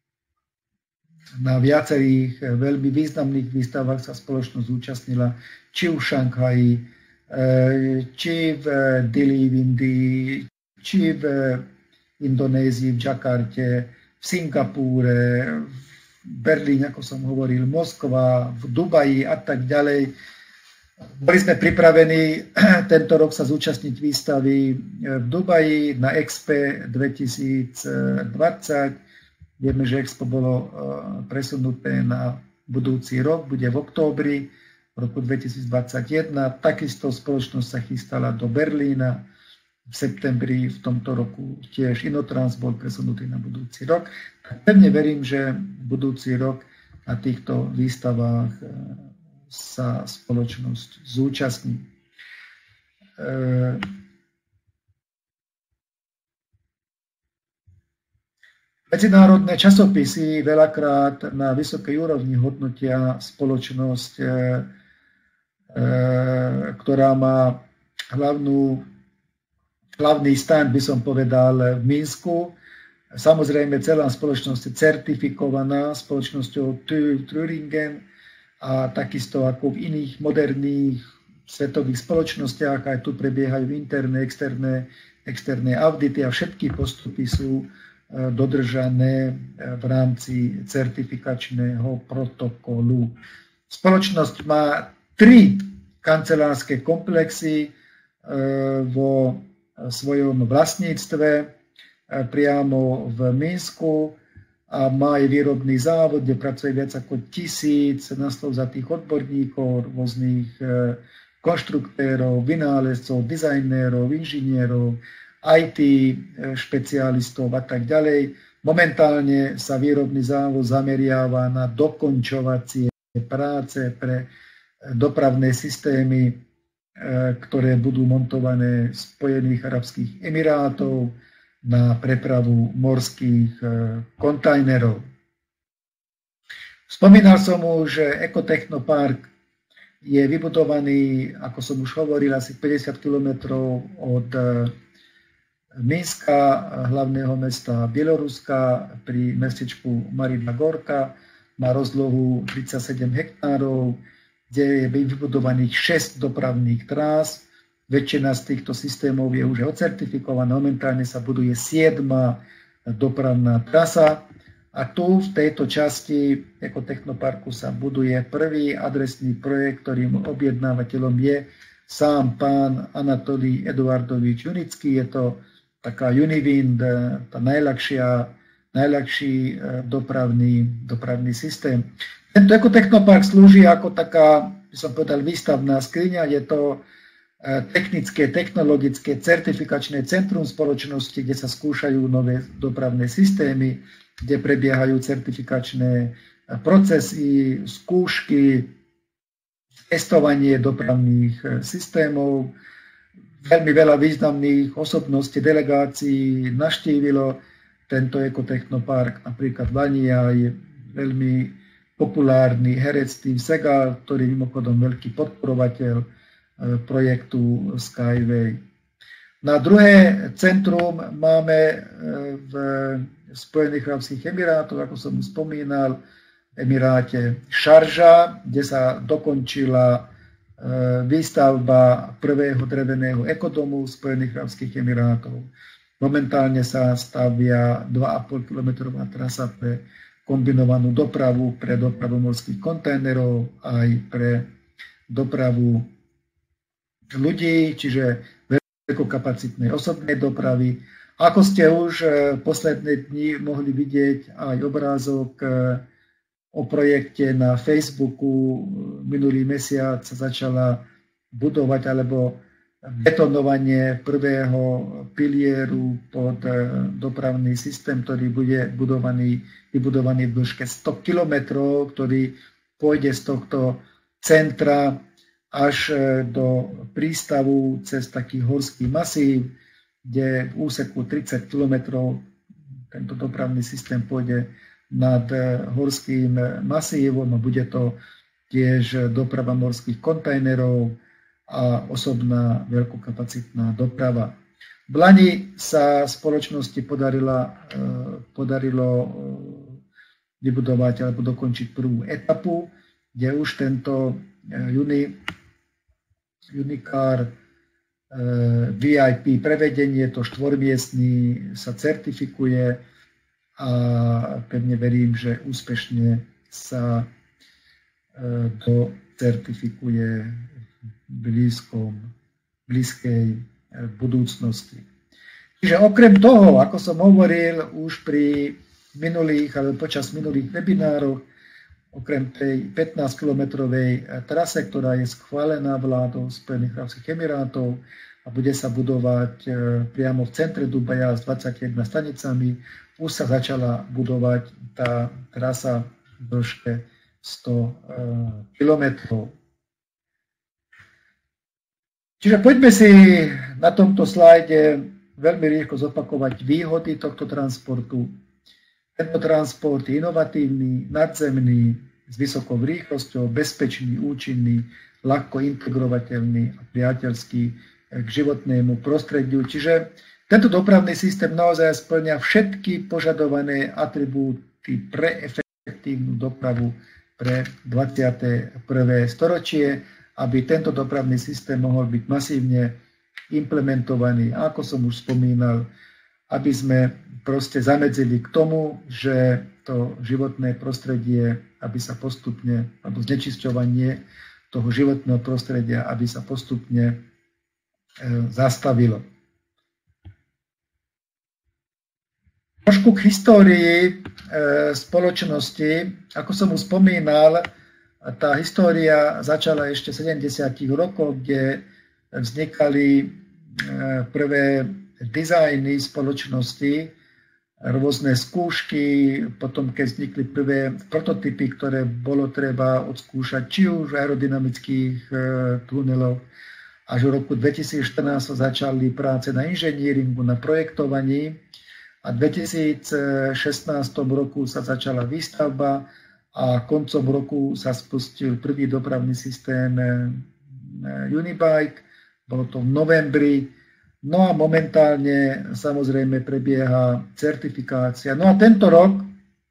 na viacerých veľmi významných výstavách sa spoločnosť zúčastnila, či v Šanghaji, či v Dili v Indii, či v Indonézii, v Džakarte, v Singapúre, v Berlín, ako som hovoril, Moskva, v Dubaji a tak ďalej. Boli sme pripravení tento rok sa zúčastniť výstavy v Dubaji na Expo 2020. Vieme, že Expo bolo presunuté na budúci rok, bude v októbri roku 2021. Takisto spoločnosť sa chystala do Berlína. V septembri v tomto roku tiež Inotrans bol presunutý na budúci rok. Pevne verím, že budúci rok na týchto výstavách sa spoločnosť zúčastní. Medzinárodné časopisy veľakrát na vysokej úrovni hodnotia spoločnosť, ktorá má hlavný stand, by som povedal, v Minsku. Samozrejme, celá spoločnosť je certifikovaná spoločnosťou Thüringen a takisto ako v iných moderných svetových spoločnostiach, aj tu prebiehajú interné, externé audity a všetky postupy sú dodržané v rámci certifikačného protokolu. Spoločnosť má 3 kancelárske komplexy vo svojom vlastníctve priamo v Minsku a má aj výrobný závod, kde pracuje viac ako 1000 naslovzatých odborníkov, rôznych konštruktérov, vynálezcov, dizajnérov, inžinierov, IT špecialistov a tak ďalej. Momentálne sa výrobný závod zameriava na dokončovacie práce pre dopravné systémy, ktoré budú montované v Spojených arabských emirátov na prepravu morských kontajnerov. Spomínal som už, že Ekotechnopark je vybudovaný, ako som už hovoril, asi 50 km od Minska, hlavného mesta Bieloruska, pri mestečku Marina Gorka, má rozlohu 37 hektárov, kde je vybudovaných 6 dopravných trás. Väčšina z týchto systémov je už odcertifikovaná, momentálne sa buduje 7. dopravná trasa. A tu v tejto časti ekotechnoparku sa buduje prvý adresný projekt, ktorým objednávateľom je sám pán Anatolij Eduardovič Junický. Je to taká Univind, tá najľahší dopravný systém. Tento ekotechnopark slúži ako taká, by som povedal, výstavná skriňa. Je to technické, technologické, certifikačné centrum spoločnosti, kde sa skúšajú nové dopravné systémy, kde prebiehajú certifikačné procesy, skúšky, testovanie dopravných systémov. Veľmi veľa významných osobností, delegácií navštívilo tento ekotechnopark, napríklad Lani aj veľmi populárny herec Steve Seagal, ktorý je mimochodom veľký podporovateľ projektu Skyway. Na druhé centrum máme v Spojených arabských emirátoch, ako som už spomínal, v Emiráte Šarža, kde sa dokončila výstavba prvého dreveného ekodomu Spojených arabských emirátov. Momentálne sa stavia 2,5 kilometrová trasa pre kombinovanú dopravu, pre dopravu morských kontajnerov, aj pre dopravu ľudí, čiže veľkokapacitnej osobnej dopravy. Ako ste už posledné dni mohli vidieť aj obrázok o projekte na Facebooku, minulý mesiac sa začala budovať alebo betonovanie prvého pilieru pod dopravný systém, ktorý bude vybudovaný v dĺžke 100 kilometrov, ktorý pôjde z tohto centra až do prístavu cez taký horský masív, kde v úseku 30 kilometrov tento dopravný systém pôjde nad horským masívom a bude to tiež doprava morských kontajnerov a osobná veľkokapacitná doprava. V Lani sa spoločnosti podarilo vybudovať alebo dokončiť prvú etapu, kde už tento Unicar VIP prevedenie, to štvormiestný, sa certifikuje a pevne verím, že úspešne sa docertifikuje v blízkej budúcnosti. Čiže okrem toho, ako som hovoril už pri minulých, alebo počas minulých webinárov, okrem tej 15-kilometrovej trase, ktorá je schválená vládou Spojených arabských emirátov a bude sa budovať priamo v centre Dubaja s 21 stanicami, už sa začala budovať tá trasa v dĺžke 100 kilometrov. Čiže poďme si na tomto slajde veľmi rýchlo zopakovať výhody tohto transportu. Tento transport je inovatívny, nadzemný, s vysokou rýchlosťou, bezpečný, účinný, ľahko integrovateľný a priateľský k životnému prostrediu. Čiže tento dopravný systém naozaj spĺňa všetky požadované atribúty pre efektívnu dopravu pre 21. storočie, aby tento dopravný systém mohol byť masívne implementovaný. A ako som už spomínal, aby sme proste zamedzili k tomu, že to životné prostredie, aby sa postupne, alebo znečisťovanie toho životného prostredia, aby sa postupne zastavilo. Trošku k histórii spoločnosti. Ako som už spomínal, tá história začala ešte v 70. rokoch, kde vznikali prvé dizajny spoločnosti, rôzne skúšky, potom keď vznikli prvé prototypy, ktoré bolo treba odskúšať, či už v aerodynamických tuneloch. Až v roku 2014 začali práce na inženieringu, na projektovaní a v 2016 roku sa začala výstavba a koncom roku sa spustil prvý dopravný systém Unibike. Bolo to v novembri No a momentálne samozrejme prebieha certifikácia. No a tento rok,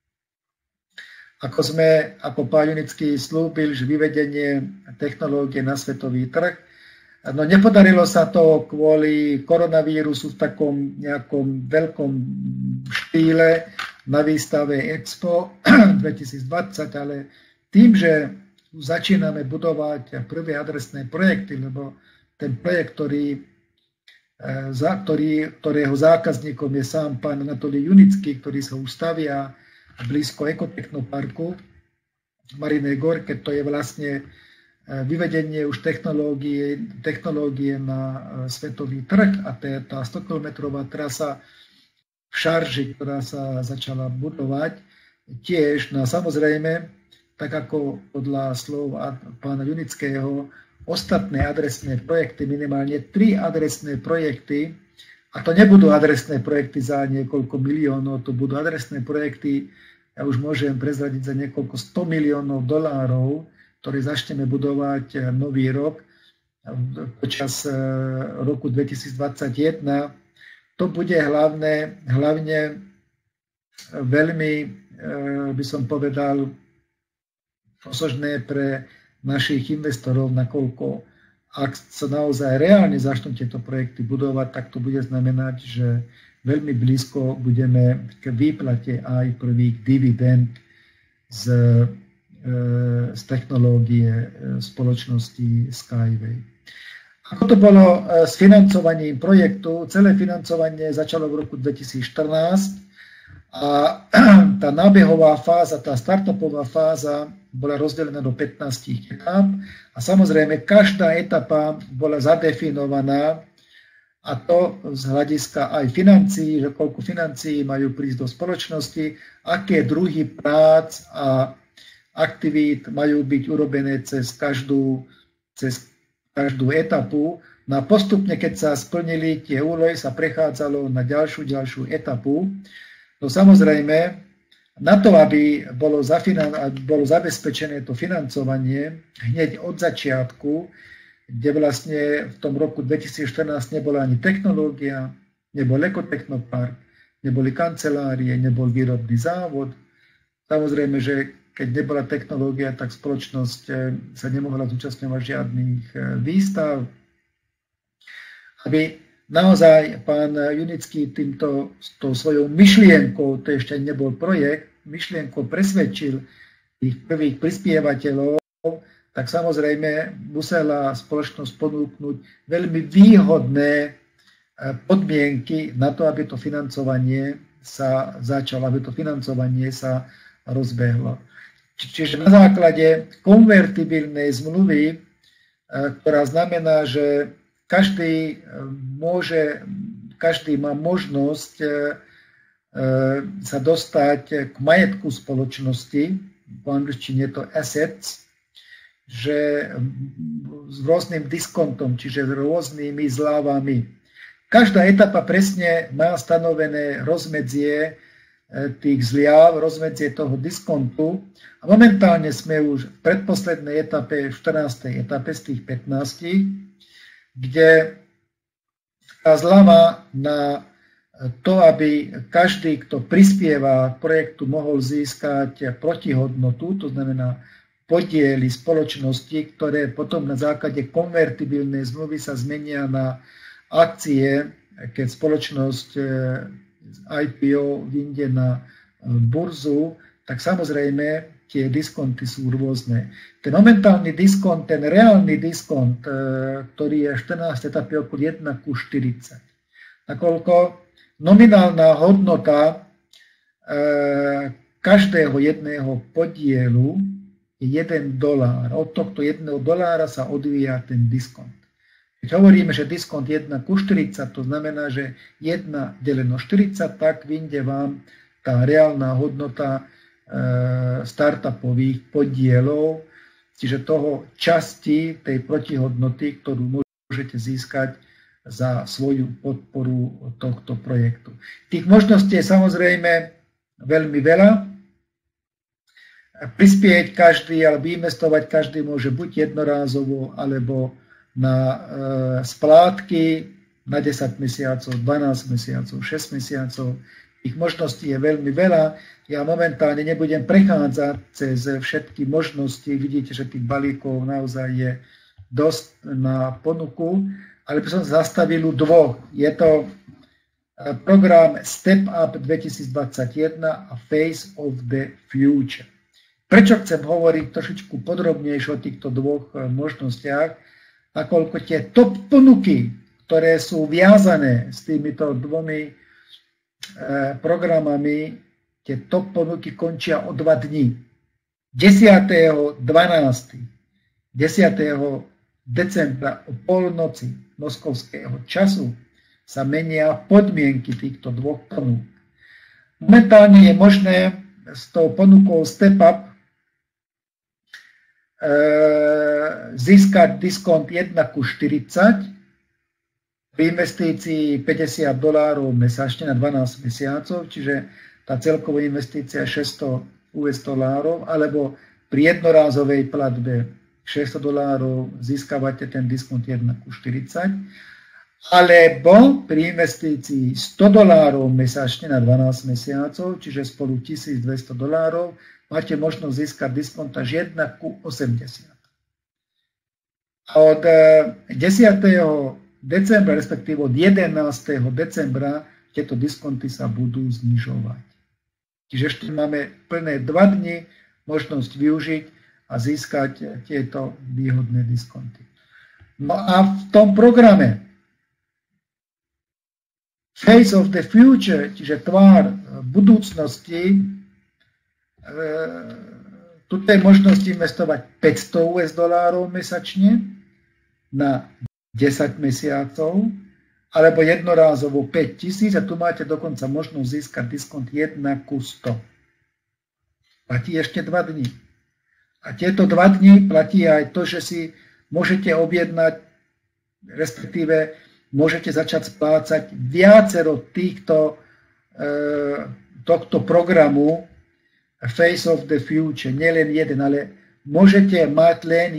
ako pán Junický slúbil, že vyvedenie technológie na svetový trh, no nepodarilo sa to kvôli koronavírusu v takom nejakom veľkom štýle na výstave Expo 2020, ale tým, že začíname budovať prvé adresné projekty, lebo ten projekt, ktorého zákazníkom je sám pán Anatolij Junický, ktorý sa ustavia blízko ekotechnoparku v Marinej Gorke, to je vlastne vyvedenie už technológie na svetový trh a tá 100-kilometrová trasa v Šarži, ktorá sa začala budovať tiež. No a samozrejme, tak ako podľa slov pána Junického, ostatné adresné projekty, minimálne 3 adresné projekty, a to nebudú adresné projekty za niekoľko miliónov, to budú adresné projekty, ja už môžem prezradiť za niekoľko 100 miliónov dolárov, ktoré začneme budovať nový rok počas roku 2021. To bude hlavne veľmi, by som povedal, osožné pre našich investorov, nakoľko ak sa naozaj reálne začnú tieto projekty budovať, tak to bude znamenať, že veľmi blízko budeme k výplate aj prvých dividend z technológie spoločnosti Skyway. Ako to bolo s financovaním projektu? Celé financovanie začalo v roku 2014 a tá nábehová fáza, tá startupová fáza bola rozdelená do 15 etap a samozrejme každá etapa bola zadefinovaná, a to z hľadiska aj financií, že koľko financií majú prísť do spoločnosti, aké druhy prác a aktivít majú byť urobené cez každú etapu. No a postupne, keď sa splnili tie úlohy, sa prechádzalo na ďalšiu etapu. No samozrejme, na to, aby bolo zabezpečené to financovanie hneď od začiatku, kde vlastne v tom roku 2014 nebola ani technológia, nebol ekotechnopark, neboli kancelárie, nebol výrobný závod. Samozrejme, že keď nebola technológia, tak spoločnosť sa nemohla zúčastňovať žiadnych výstav. Aby naozaj pán Junický tou svojou myšlienkou, to ešte nebol projekt, myšlienkou presvedčil tých prvých prispievateľov, tak samozrejme musela spoločnosť ponúknuť veľmi výhodné podmienky na to, aby to financovanie sa začalo, aby to financovanie sa rozbehlo. Čiže na základe konvertibilnej zmluvy, ktorá znamená, že každý má možnosť sa dostať k majetku spoločnosti, po angličtine je to assets, že s rôznym diskontom, čiže s rôznymi zľavami. Každá etapa presne má stanovené rozmedzie tých zľav, rozmedzie toho diskontu a momentálne sme už v predposlednej etape, v 14. etape z tých 15, kde tá zľava na to, aby každý, kto prispieva k projektu, mohol získať protihodnotu, to znamená podiely spoločnosti, ktoré potom na základe konvertibilnej zmluvy sa zmenia na akcie, keď spoločnosť IPO vyjde na burzu, tak samozrejme tie diskonty sú rôzne. Ten momentálny diskont, ten reálny diskont, ktorý je 14 etapy okolo 1:40. Nakoľko nominálna hodnota každého jedného podielu je $1. Od tohto $1 sa odvíja ten diskont. Keď hovoríme, že diskont 1:40, to znamená, že 1 deleno 40, tak vyjde vám tá reálna hodnota startupových podielov, čiže toho časti tej protihodnoty, ktorú môžete získať za svoju podporu tohto projektu. Tých možností je samozrejme veľmi veľa. Prispieť každý alebo investovať každý môže buď jednorázovo alebo na splátky. na 10 mesiacov, 12 mesiacov, 6 mesiacov. Ich možností je veľmi veľa. Ja momentálne nebudem prechádzať cez všetky možnosti. Vidíte, že tých balíkov naozaj je dosť na ponuku, ale by som zastavil u dvoch. Je to program Step Up 2021 a Face of the Future. Prečo chcem hovoriť trošičku podrobnejšie o týchto dvoch možnostiach, nakoľko tie top ponuky, ktoré sú viazané s týmito dvomi programami, tie top ponuky končia o 2 dní. 10. decembra o polnoci moskovského času sa menia podmienky týchto dvoch ponúk. Momentálne je možné s tou ponukou Step Up získať diskont 1:40 pri investícii $50 mesačne na 12 mesiacov, čiže tá celková investícia je $600, alebo pri jednorázovej platbe $600 získavate ten diskont 1:40, alebo pri investícii $100 mesačne na 12 mesiacov, čiže spolu $1200, máte možnosť získať diskont až 1:80. A od 10. decembra, respektíve od 11. decembra, tieto diskonty sa budú znižovať. Čiže ešte máme plné 2 dni možnosť využiť a získať tieto výhodné diskonty. No a v tom programe Face of the Future, čiže tvár budúcnosti, tu je možnosť investovať $500 mesačne na 10 mesiacov, alebo jednorázovo 5 000 a tu máte dokonca možnosť získať diskont 1:100. Platí ešte 2 dní. A tieto 2 dní platí aj to, že si môžete objednať, respektíve môžete začať splácať viacero tohto programu Face of the Future, nielen jeden, ale môžete mať len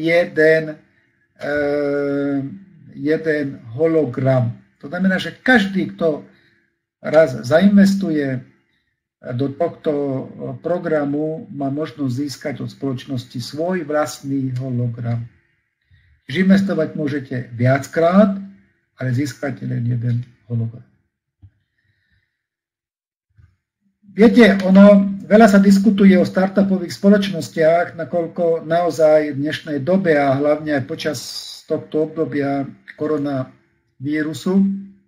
jeden hologram. To znamená, že každý, kto raz zainvestuje do tohto programu, má možnosť získať od spoločnosti svoj vlastný hologram. Čiže investovať môžete viackrát, ale získate len jeden hologram. Viete, veľa sa diskutuje o startupových spoločnostiach, nakoľko naozaj v dnešnej dobe a hlavne aj počas tohto obdobia koronavírusu,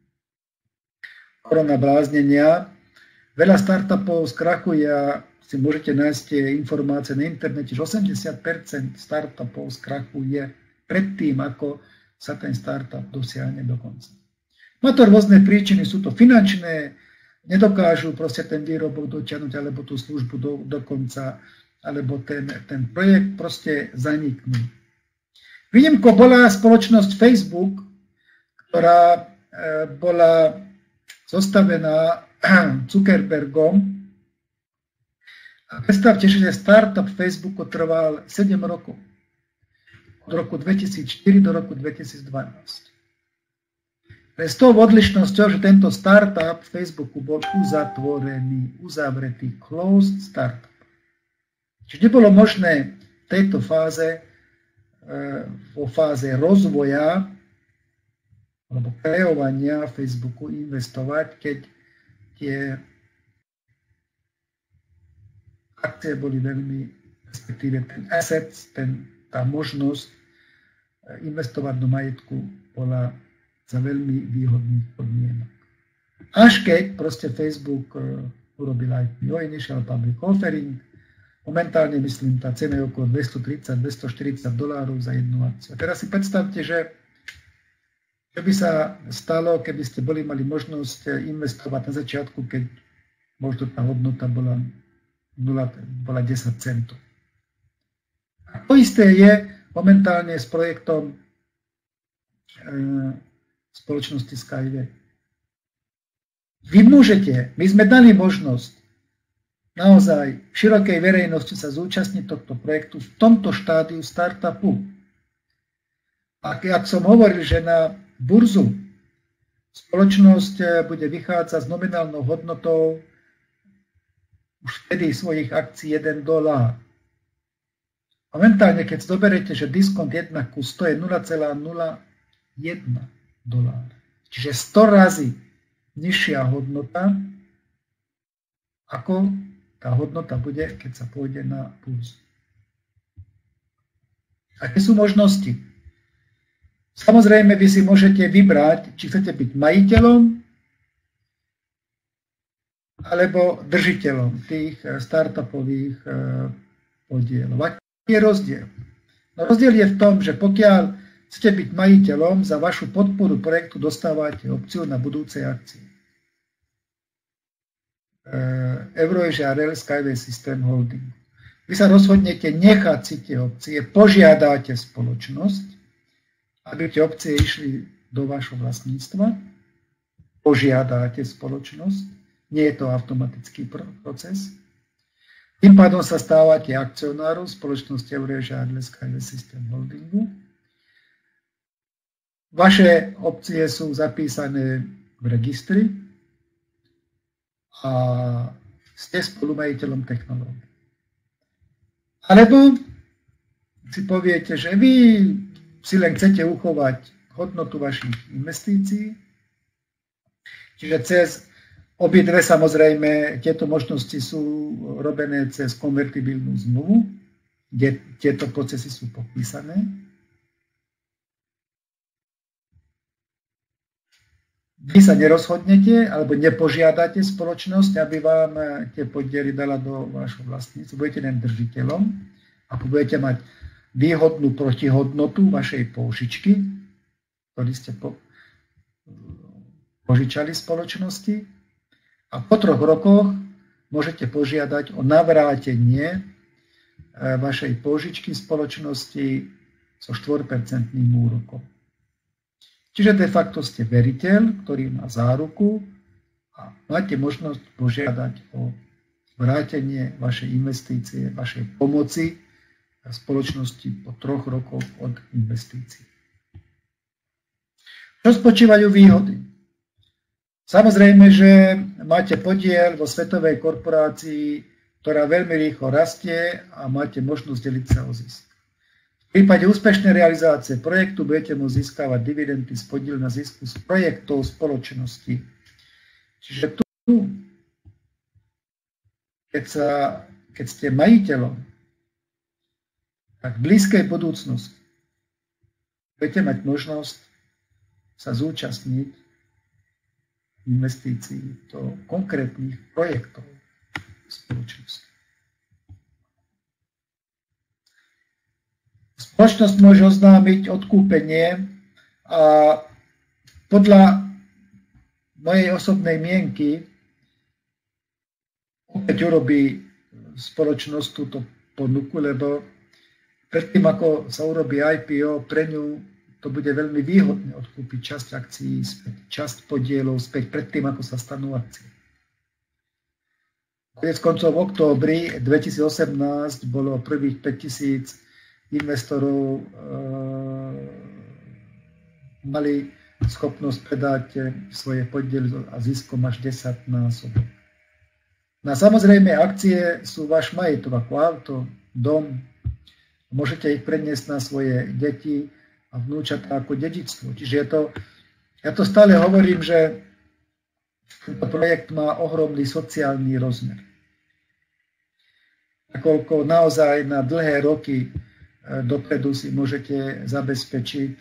koronabláznenia, veľa startupov skrachuje a si môžete nájsť tie informácie na internete, že 80% startupov skrachuje predtým, ako sa ten startup dosiahne do konca. Má to rôzne príčiny, sú to finančné, nedokážu proste ten výrobok dotiahnuť, alebo tú službu do konca, alebo ten projekt proste zaniknú. Výnimkou bola spoločnosť Facebook, ktorá bola zostavená Zuckerbergom. A predstavte, že startup Facebooku trval 7 rokov. Od roku 2004 do roku 2012. S tou odlišnosťou, že tento startup Facebooku bol uzavretý, closed startup. Čiže nebolo možné v tejto fáze, vo fáze rozvoja alebo kreovania Facebooku investovať, keď tie akcie boli veľmi, respektíve ten assets, tá možnosť investovať do majetku bola za veľmi výhodných podmienok. Až keď proste Facebook urobil IPO, Initial Public Offering, momentálne myslím, tá cena je okolo $230–240 za jednu akciu. Teraz si predstavte, že čo by sa stalo, keby ste mali možnosť investovať na začiatku, keď možno tá hodnota bola 10 centov. A to isté je momentálne s projektom spoločnosti Skyway. Vy môžete, my sme dali možnosť naozaj širokej verejnosti sa zúčastniť tohto projektu v tomto štádiu startupu. A ak som hovoril, že na burzu Spoločnosť bude vychádzať s nominálnou hodnotou už vtedy svojich akcií $1. Momentálne, keď zoberete, že diskont 1 ku 100 je $0,01. Čiže 100 razy nižšia hodnota, ako tá hodnota bude, keď sa pôjde na burzu. Aké sú možnosti? Samozrejme, vy si môžete vybrať, či chcete byť majiteľom alebo držiteľom tých startupových podielov. Aký je rozdiel? No, rozdiel je v tom, že pokiaľ chcete byť majiteľom, za vašu podporu projektu dostávate opciu na budúce akcie. Euroasia Rail Skyway System Holding. Vy sa rozhodnete nechať si tie opcie, požiadate spoločnosť, aby tie opcie išli do vašho vlastníctva, požiadate spoločnosť, nie je to automatický proces. Tým pádom sa stávate akcionárom spoločnosti Euroasia Rail Skyway System Holdingu. Vaše opcie sú zapísané v registri a ste spolumajiteľom technológie. Alebo si poviete, že vy si len chcete uchovať hodnotu vašich investícií, čiže cez obidve samozrejme tieto možnosti sú robené cez konvertibilnú zmluvu, kde tieto procesy sú popísané. Vy sa nerozhodnete alebo nepožiadate spoločnosť, aby vám tie podiely dala do vášho vlastníctva. Budete len držiteľom a budete mať výhodnú protihodnotu vašej pôžičky, ktorý ste požičali spoločnosti. A po 3 rokoch môžete požiadať o navrátenie vašej pôžičky spoločnosti so 4% úrokom. Čiže de facto ste veriteľ, ktorý má záruku a máte možnosť požiadať o vrátenie vašej investície, vašej pomoci spoločnosti po 3 rokoch od investícií. Čo spočívajú výhody? Samozrejme, že máte podiel vo svetovej korporácii, ktorá veľmi rýchlo rastie a máte možnosť deliť sa o zisk. V prípade úspešnej realizácie projektu budete môcť získavať dividendy z podielu na zisku z projektov spoločnosti. Čiže tu, keď ste majiteľom, tak v blízkej budúcnosti budete mať možnosť sa zúčastniť investícií do konkrétnych projektov spoločnosti. Spoločnosť môže oznámiť odkúpenie a podľa mojej osobnej mienky opäť urobí spoločnosť túto ponuku, lebo predtým, ako sa urobí IPO, pre ňu to bude veľmi výhodné odkúpiť časť akcií späť, časť podielov späť predtým, ako sa stanú akcie. Konec koncov v októbri 2018 bolo prvých 5000 investorov mali schopnosť predať svoje podiely a ziskom až 10-násobok. No samozrejme, akcie sú váš majetok ako auto, dom. Môžete ich predniesť na svoje deti a vnúčatá ako dedičstvo. Čiže ja to stále hovorím, že tento projekt má ohromný sociálny rozmer. Nakoľko naozaj na dlhé roky dopredu si môžete zabezpečiť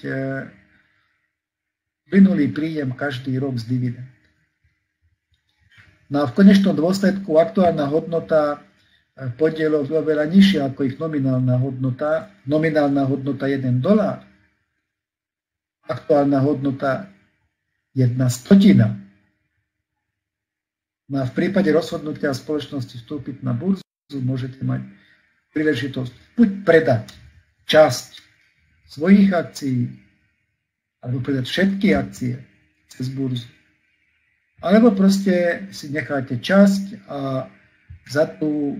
plynulý príjem každý rok z dividend. No a v konečnom dôsledku aktuálna hodnota podielov je oveľa nižšia ako ich nominálna hodnota. Nominálna hodnota $1. Aktuálna hodnota 1/100. No a v prípade rozhodnutia spoločnosti vstúpiť na burzu môžete mať príležitosť buď predať časť svojich akcií, alebo predať všetky akcie cez burzu. Alebo proste si necháte časť a za tú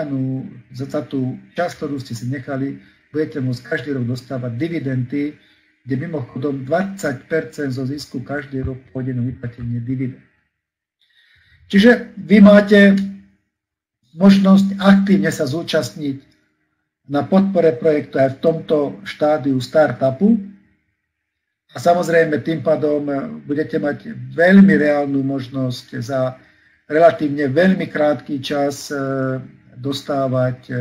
časť, ktorú ste si nechali, budete môcť každý rok dostávať dividendy kde mimochodom 20% zo zisku každý rok pôjde na vyplatenie dividend. Čiže vy máte možnosť aktívne sa zúčastniť na podpore projektu aj v tomto štádiu startupu. A samozrejme tým pádom budete mať veľmi reálnu možnosť za relatívne veľmi krátky čas dostávať,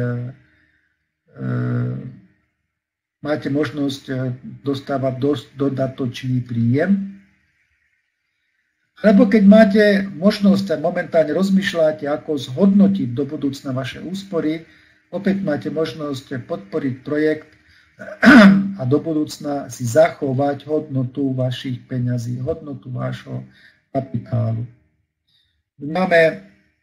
máte možnosť dostávať dodatočný príjem. Lebo keď máte možnosť a momentálne rozmýšľate, ako zhodnotiť do budúcna vaše úspory, opäť máte možnosť podporiť projekt a do budúcna si zachovať hodnotu vašich peňazí, hodnotu vášho kapitálu. Máme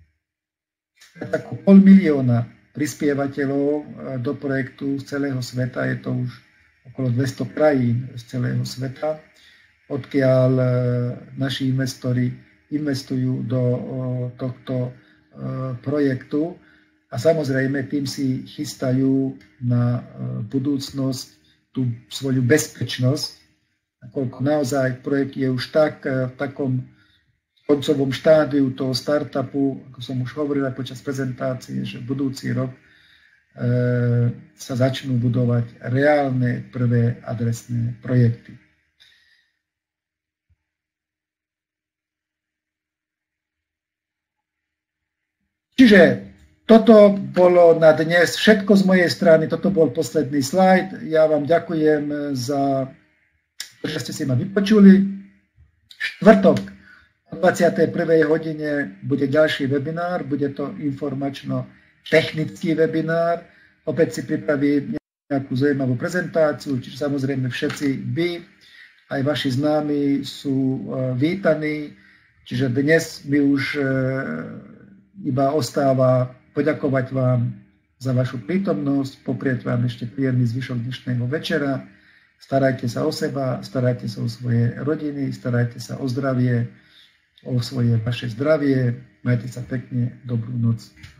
tako 500 000 prispievateľov do projektu z celého sveta, je to už okolo 200 krajín z celého sveta, odkiaľ naši investori investujú do tohto projektu a samozrejme tým si chystajú na budúcnosť tú svoju bezpečnosť, nakoľko naozaj projekt je už tak v takom koncovom štádiu toho startupu, ako som už hovoril počas prezentácie, že budúci rok sa začnú budovať reálne prvé adresné projekty. Čiže toto bolo na dnes všetko z mojej strany, toto bol posledný slajd. Ja vám ďakujem za to, že ste si ma vypočuli. Štvrtok o 21. hodine bude ďalší webinár, bude to informačno-technický webinár. Opäť si pripraví nejakú zaujímavú prezentáciu, čiže samozrejme všetci vy, aj vaši známi sú vítaní. Čiže dnes mi už iba ostáva poďakovať vám za vašu prítomnosť, poprieť vám ešte príjemný zvyšok dnešného večera. Starajte sa o seba, starajte sa o svoje rodiny, starajte sa o zdravie, o svoje vaše zdravie. Majte sa pekne, dobrú noc.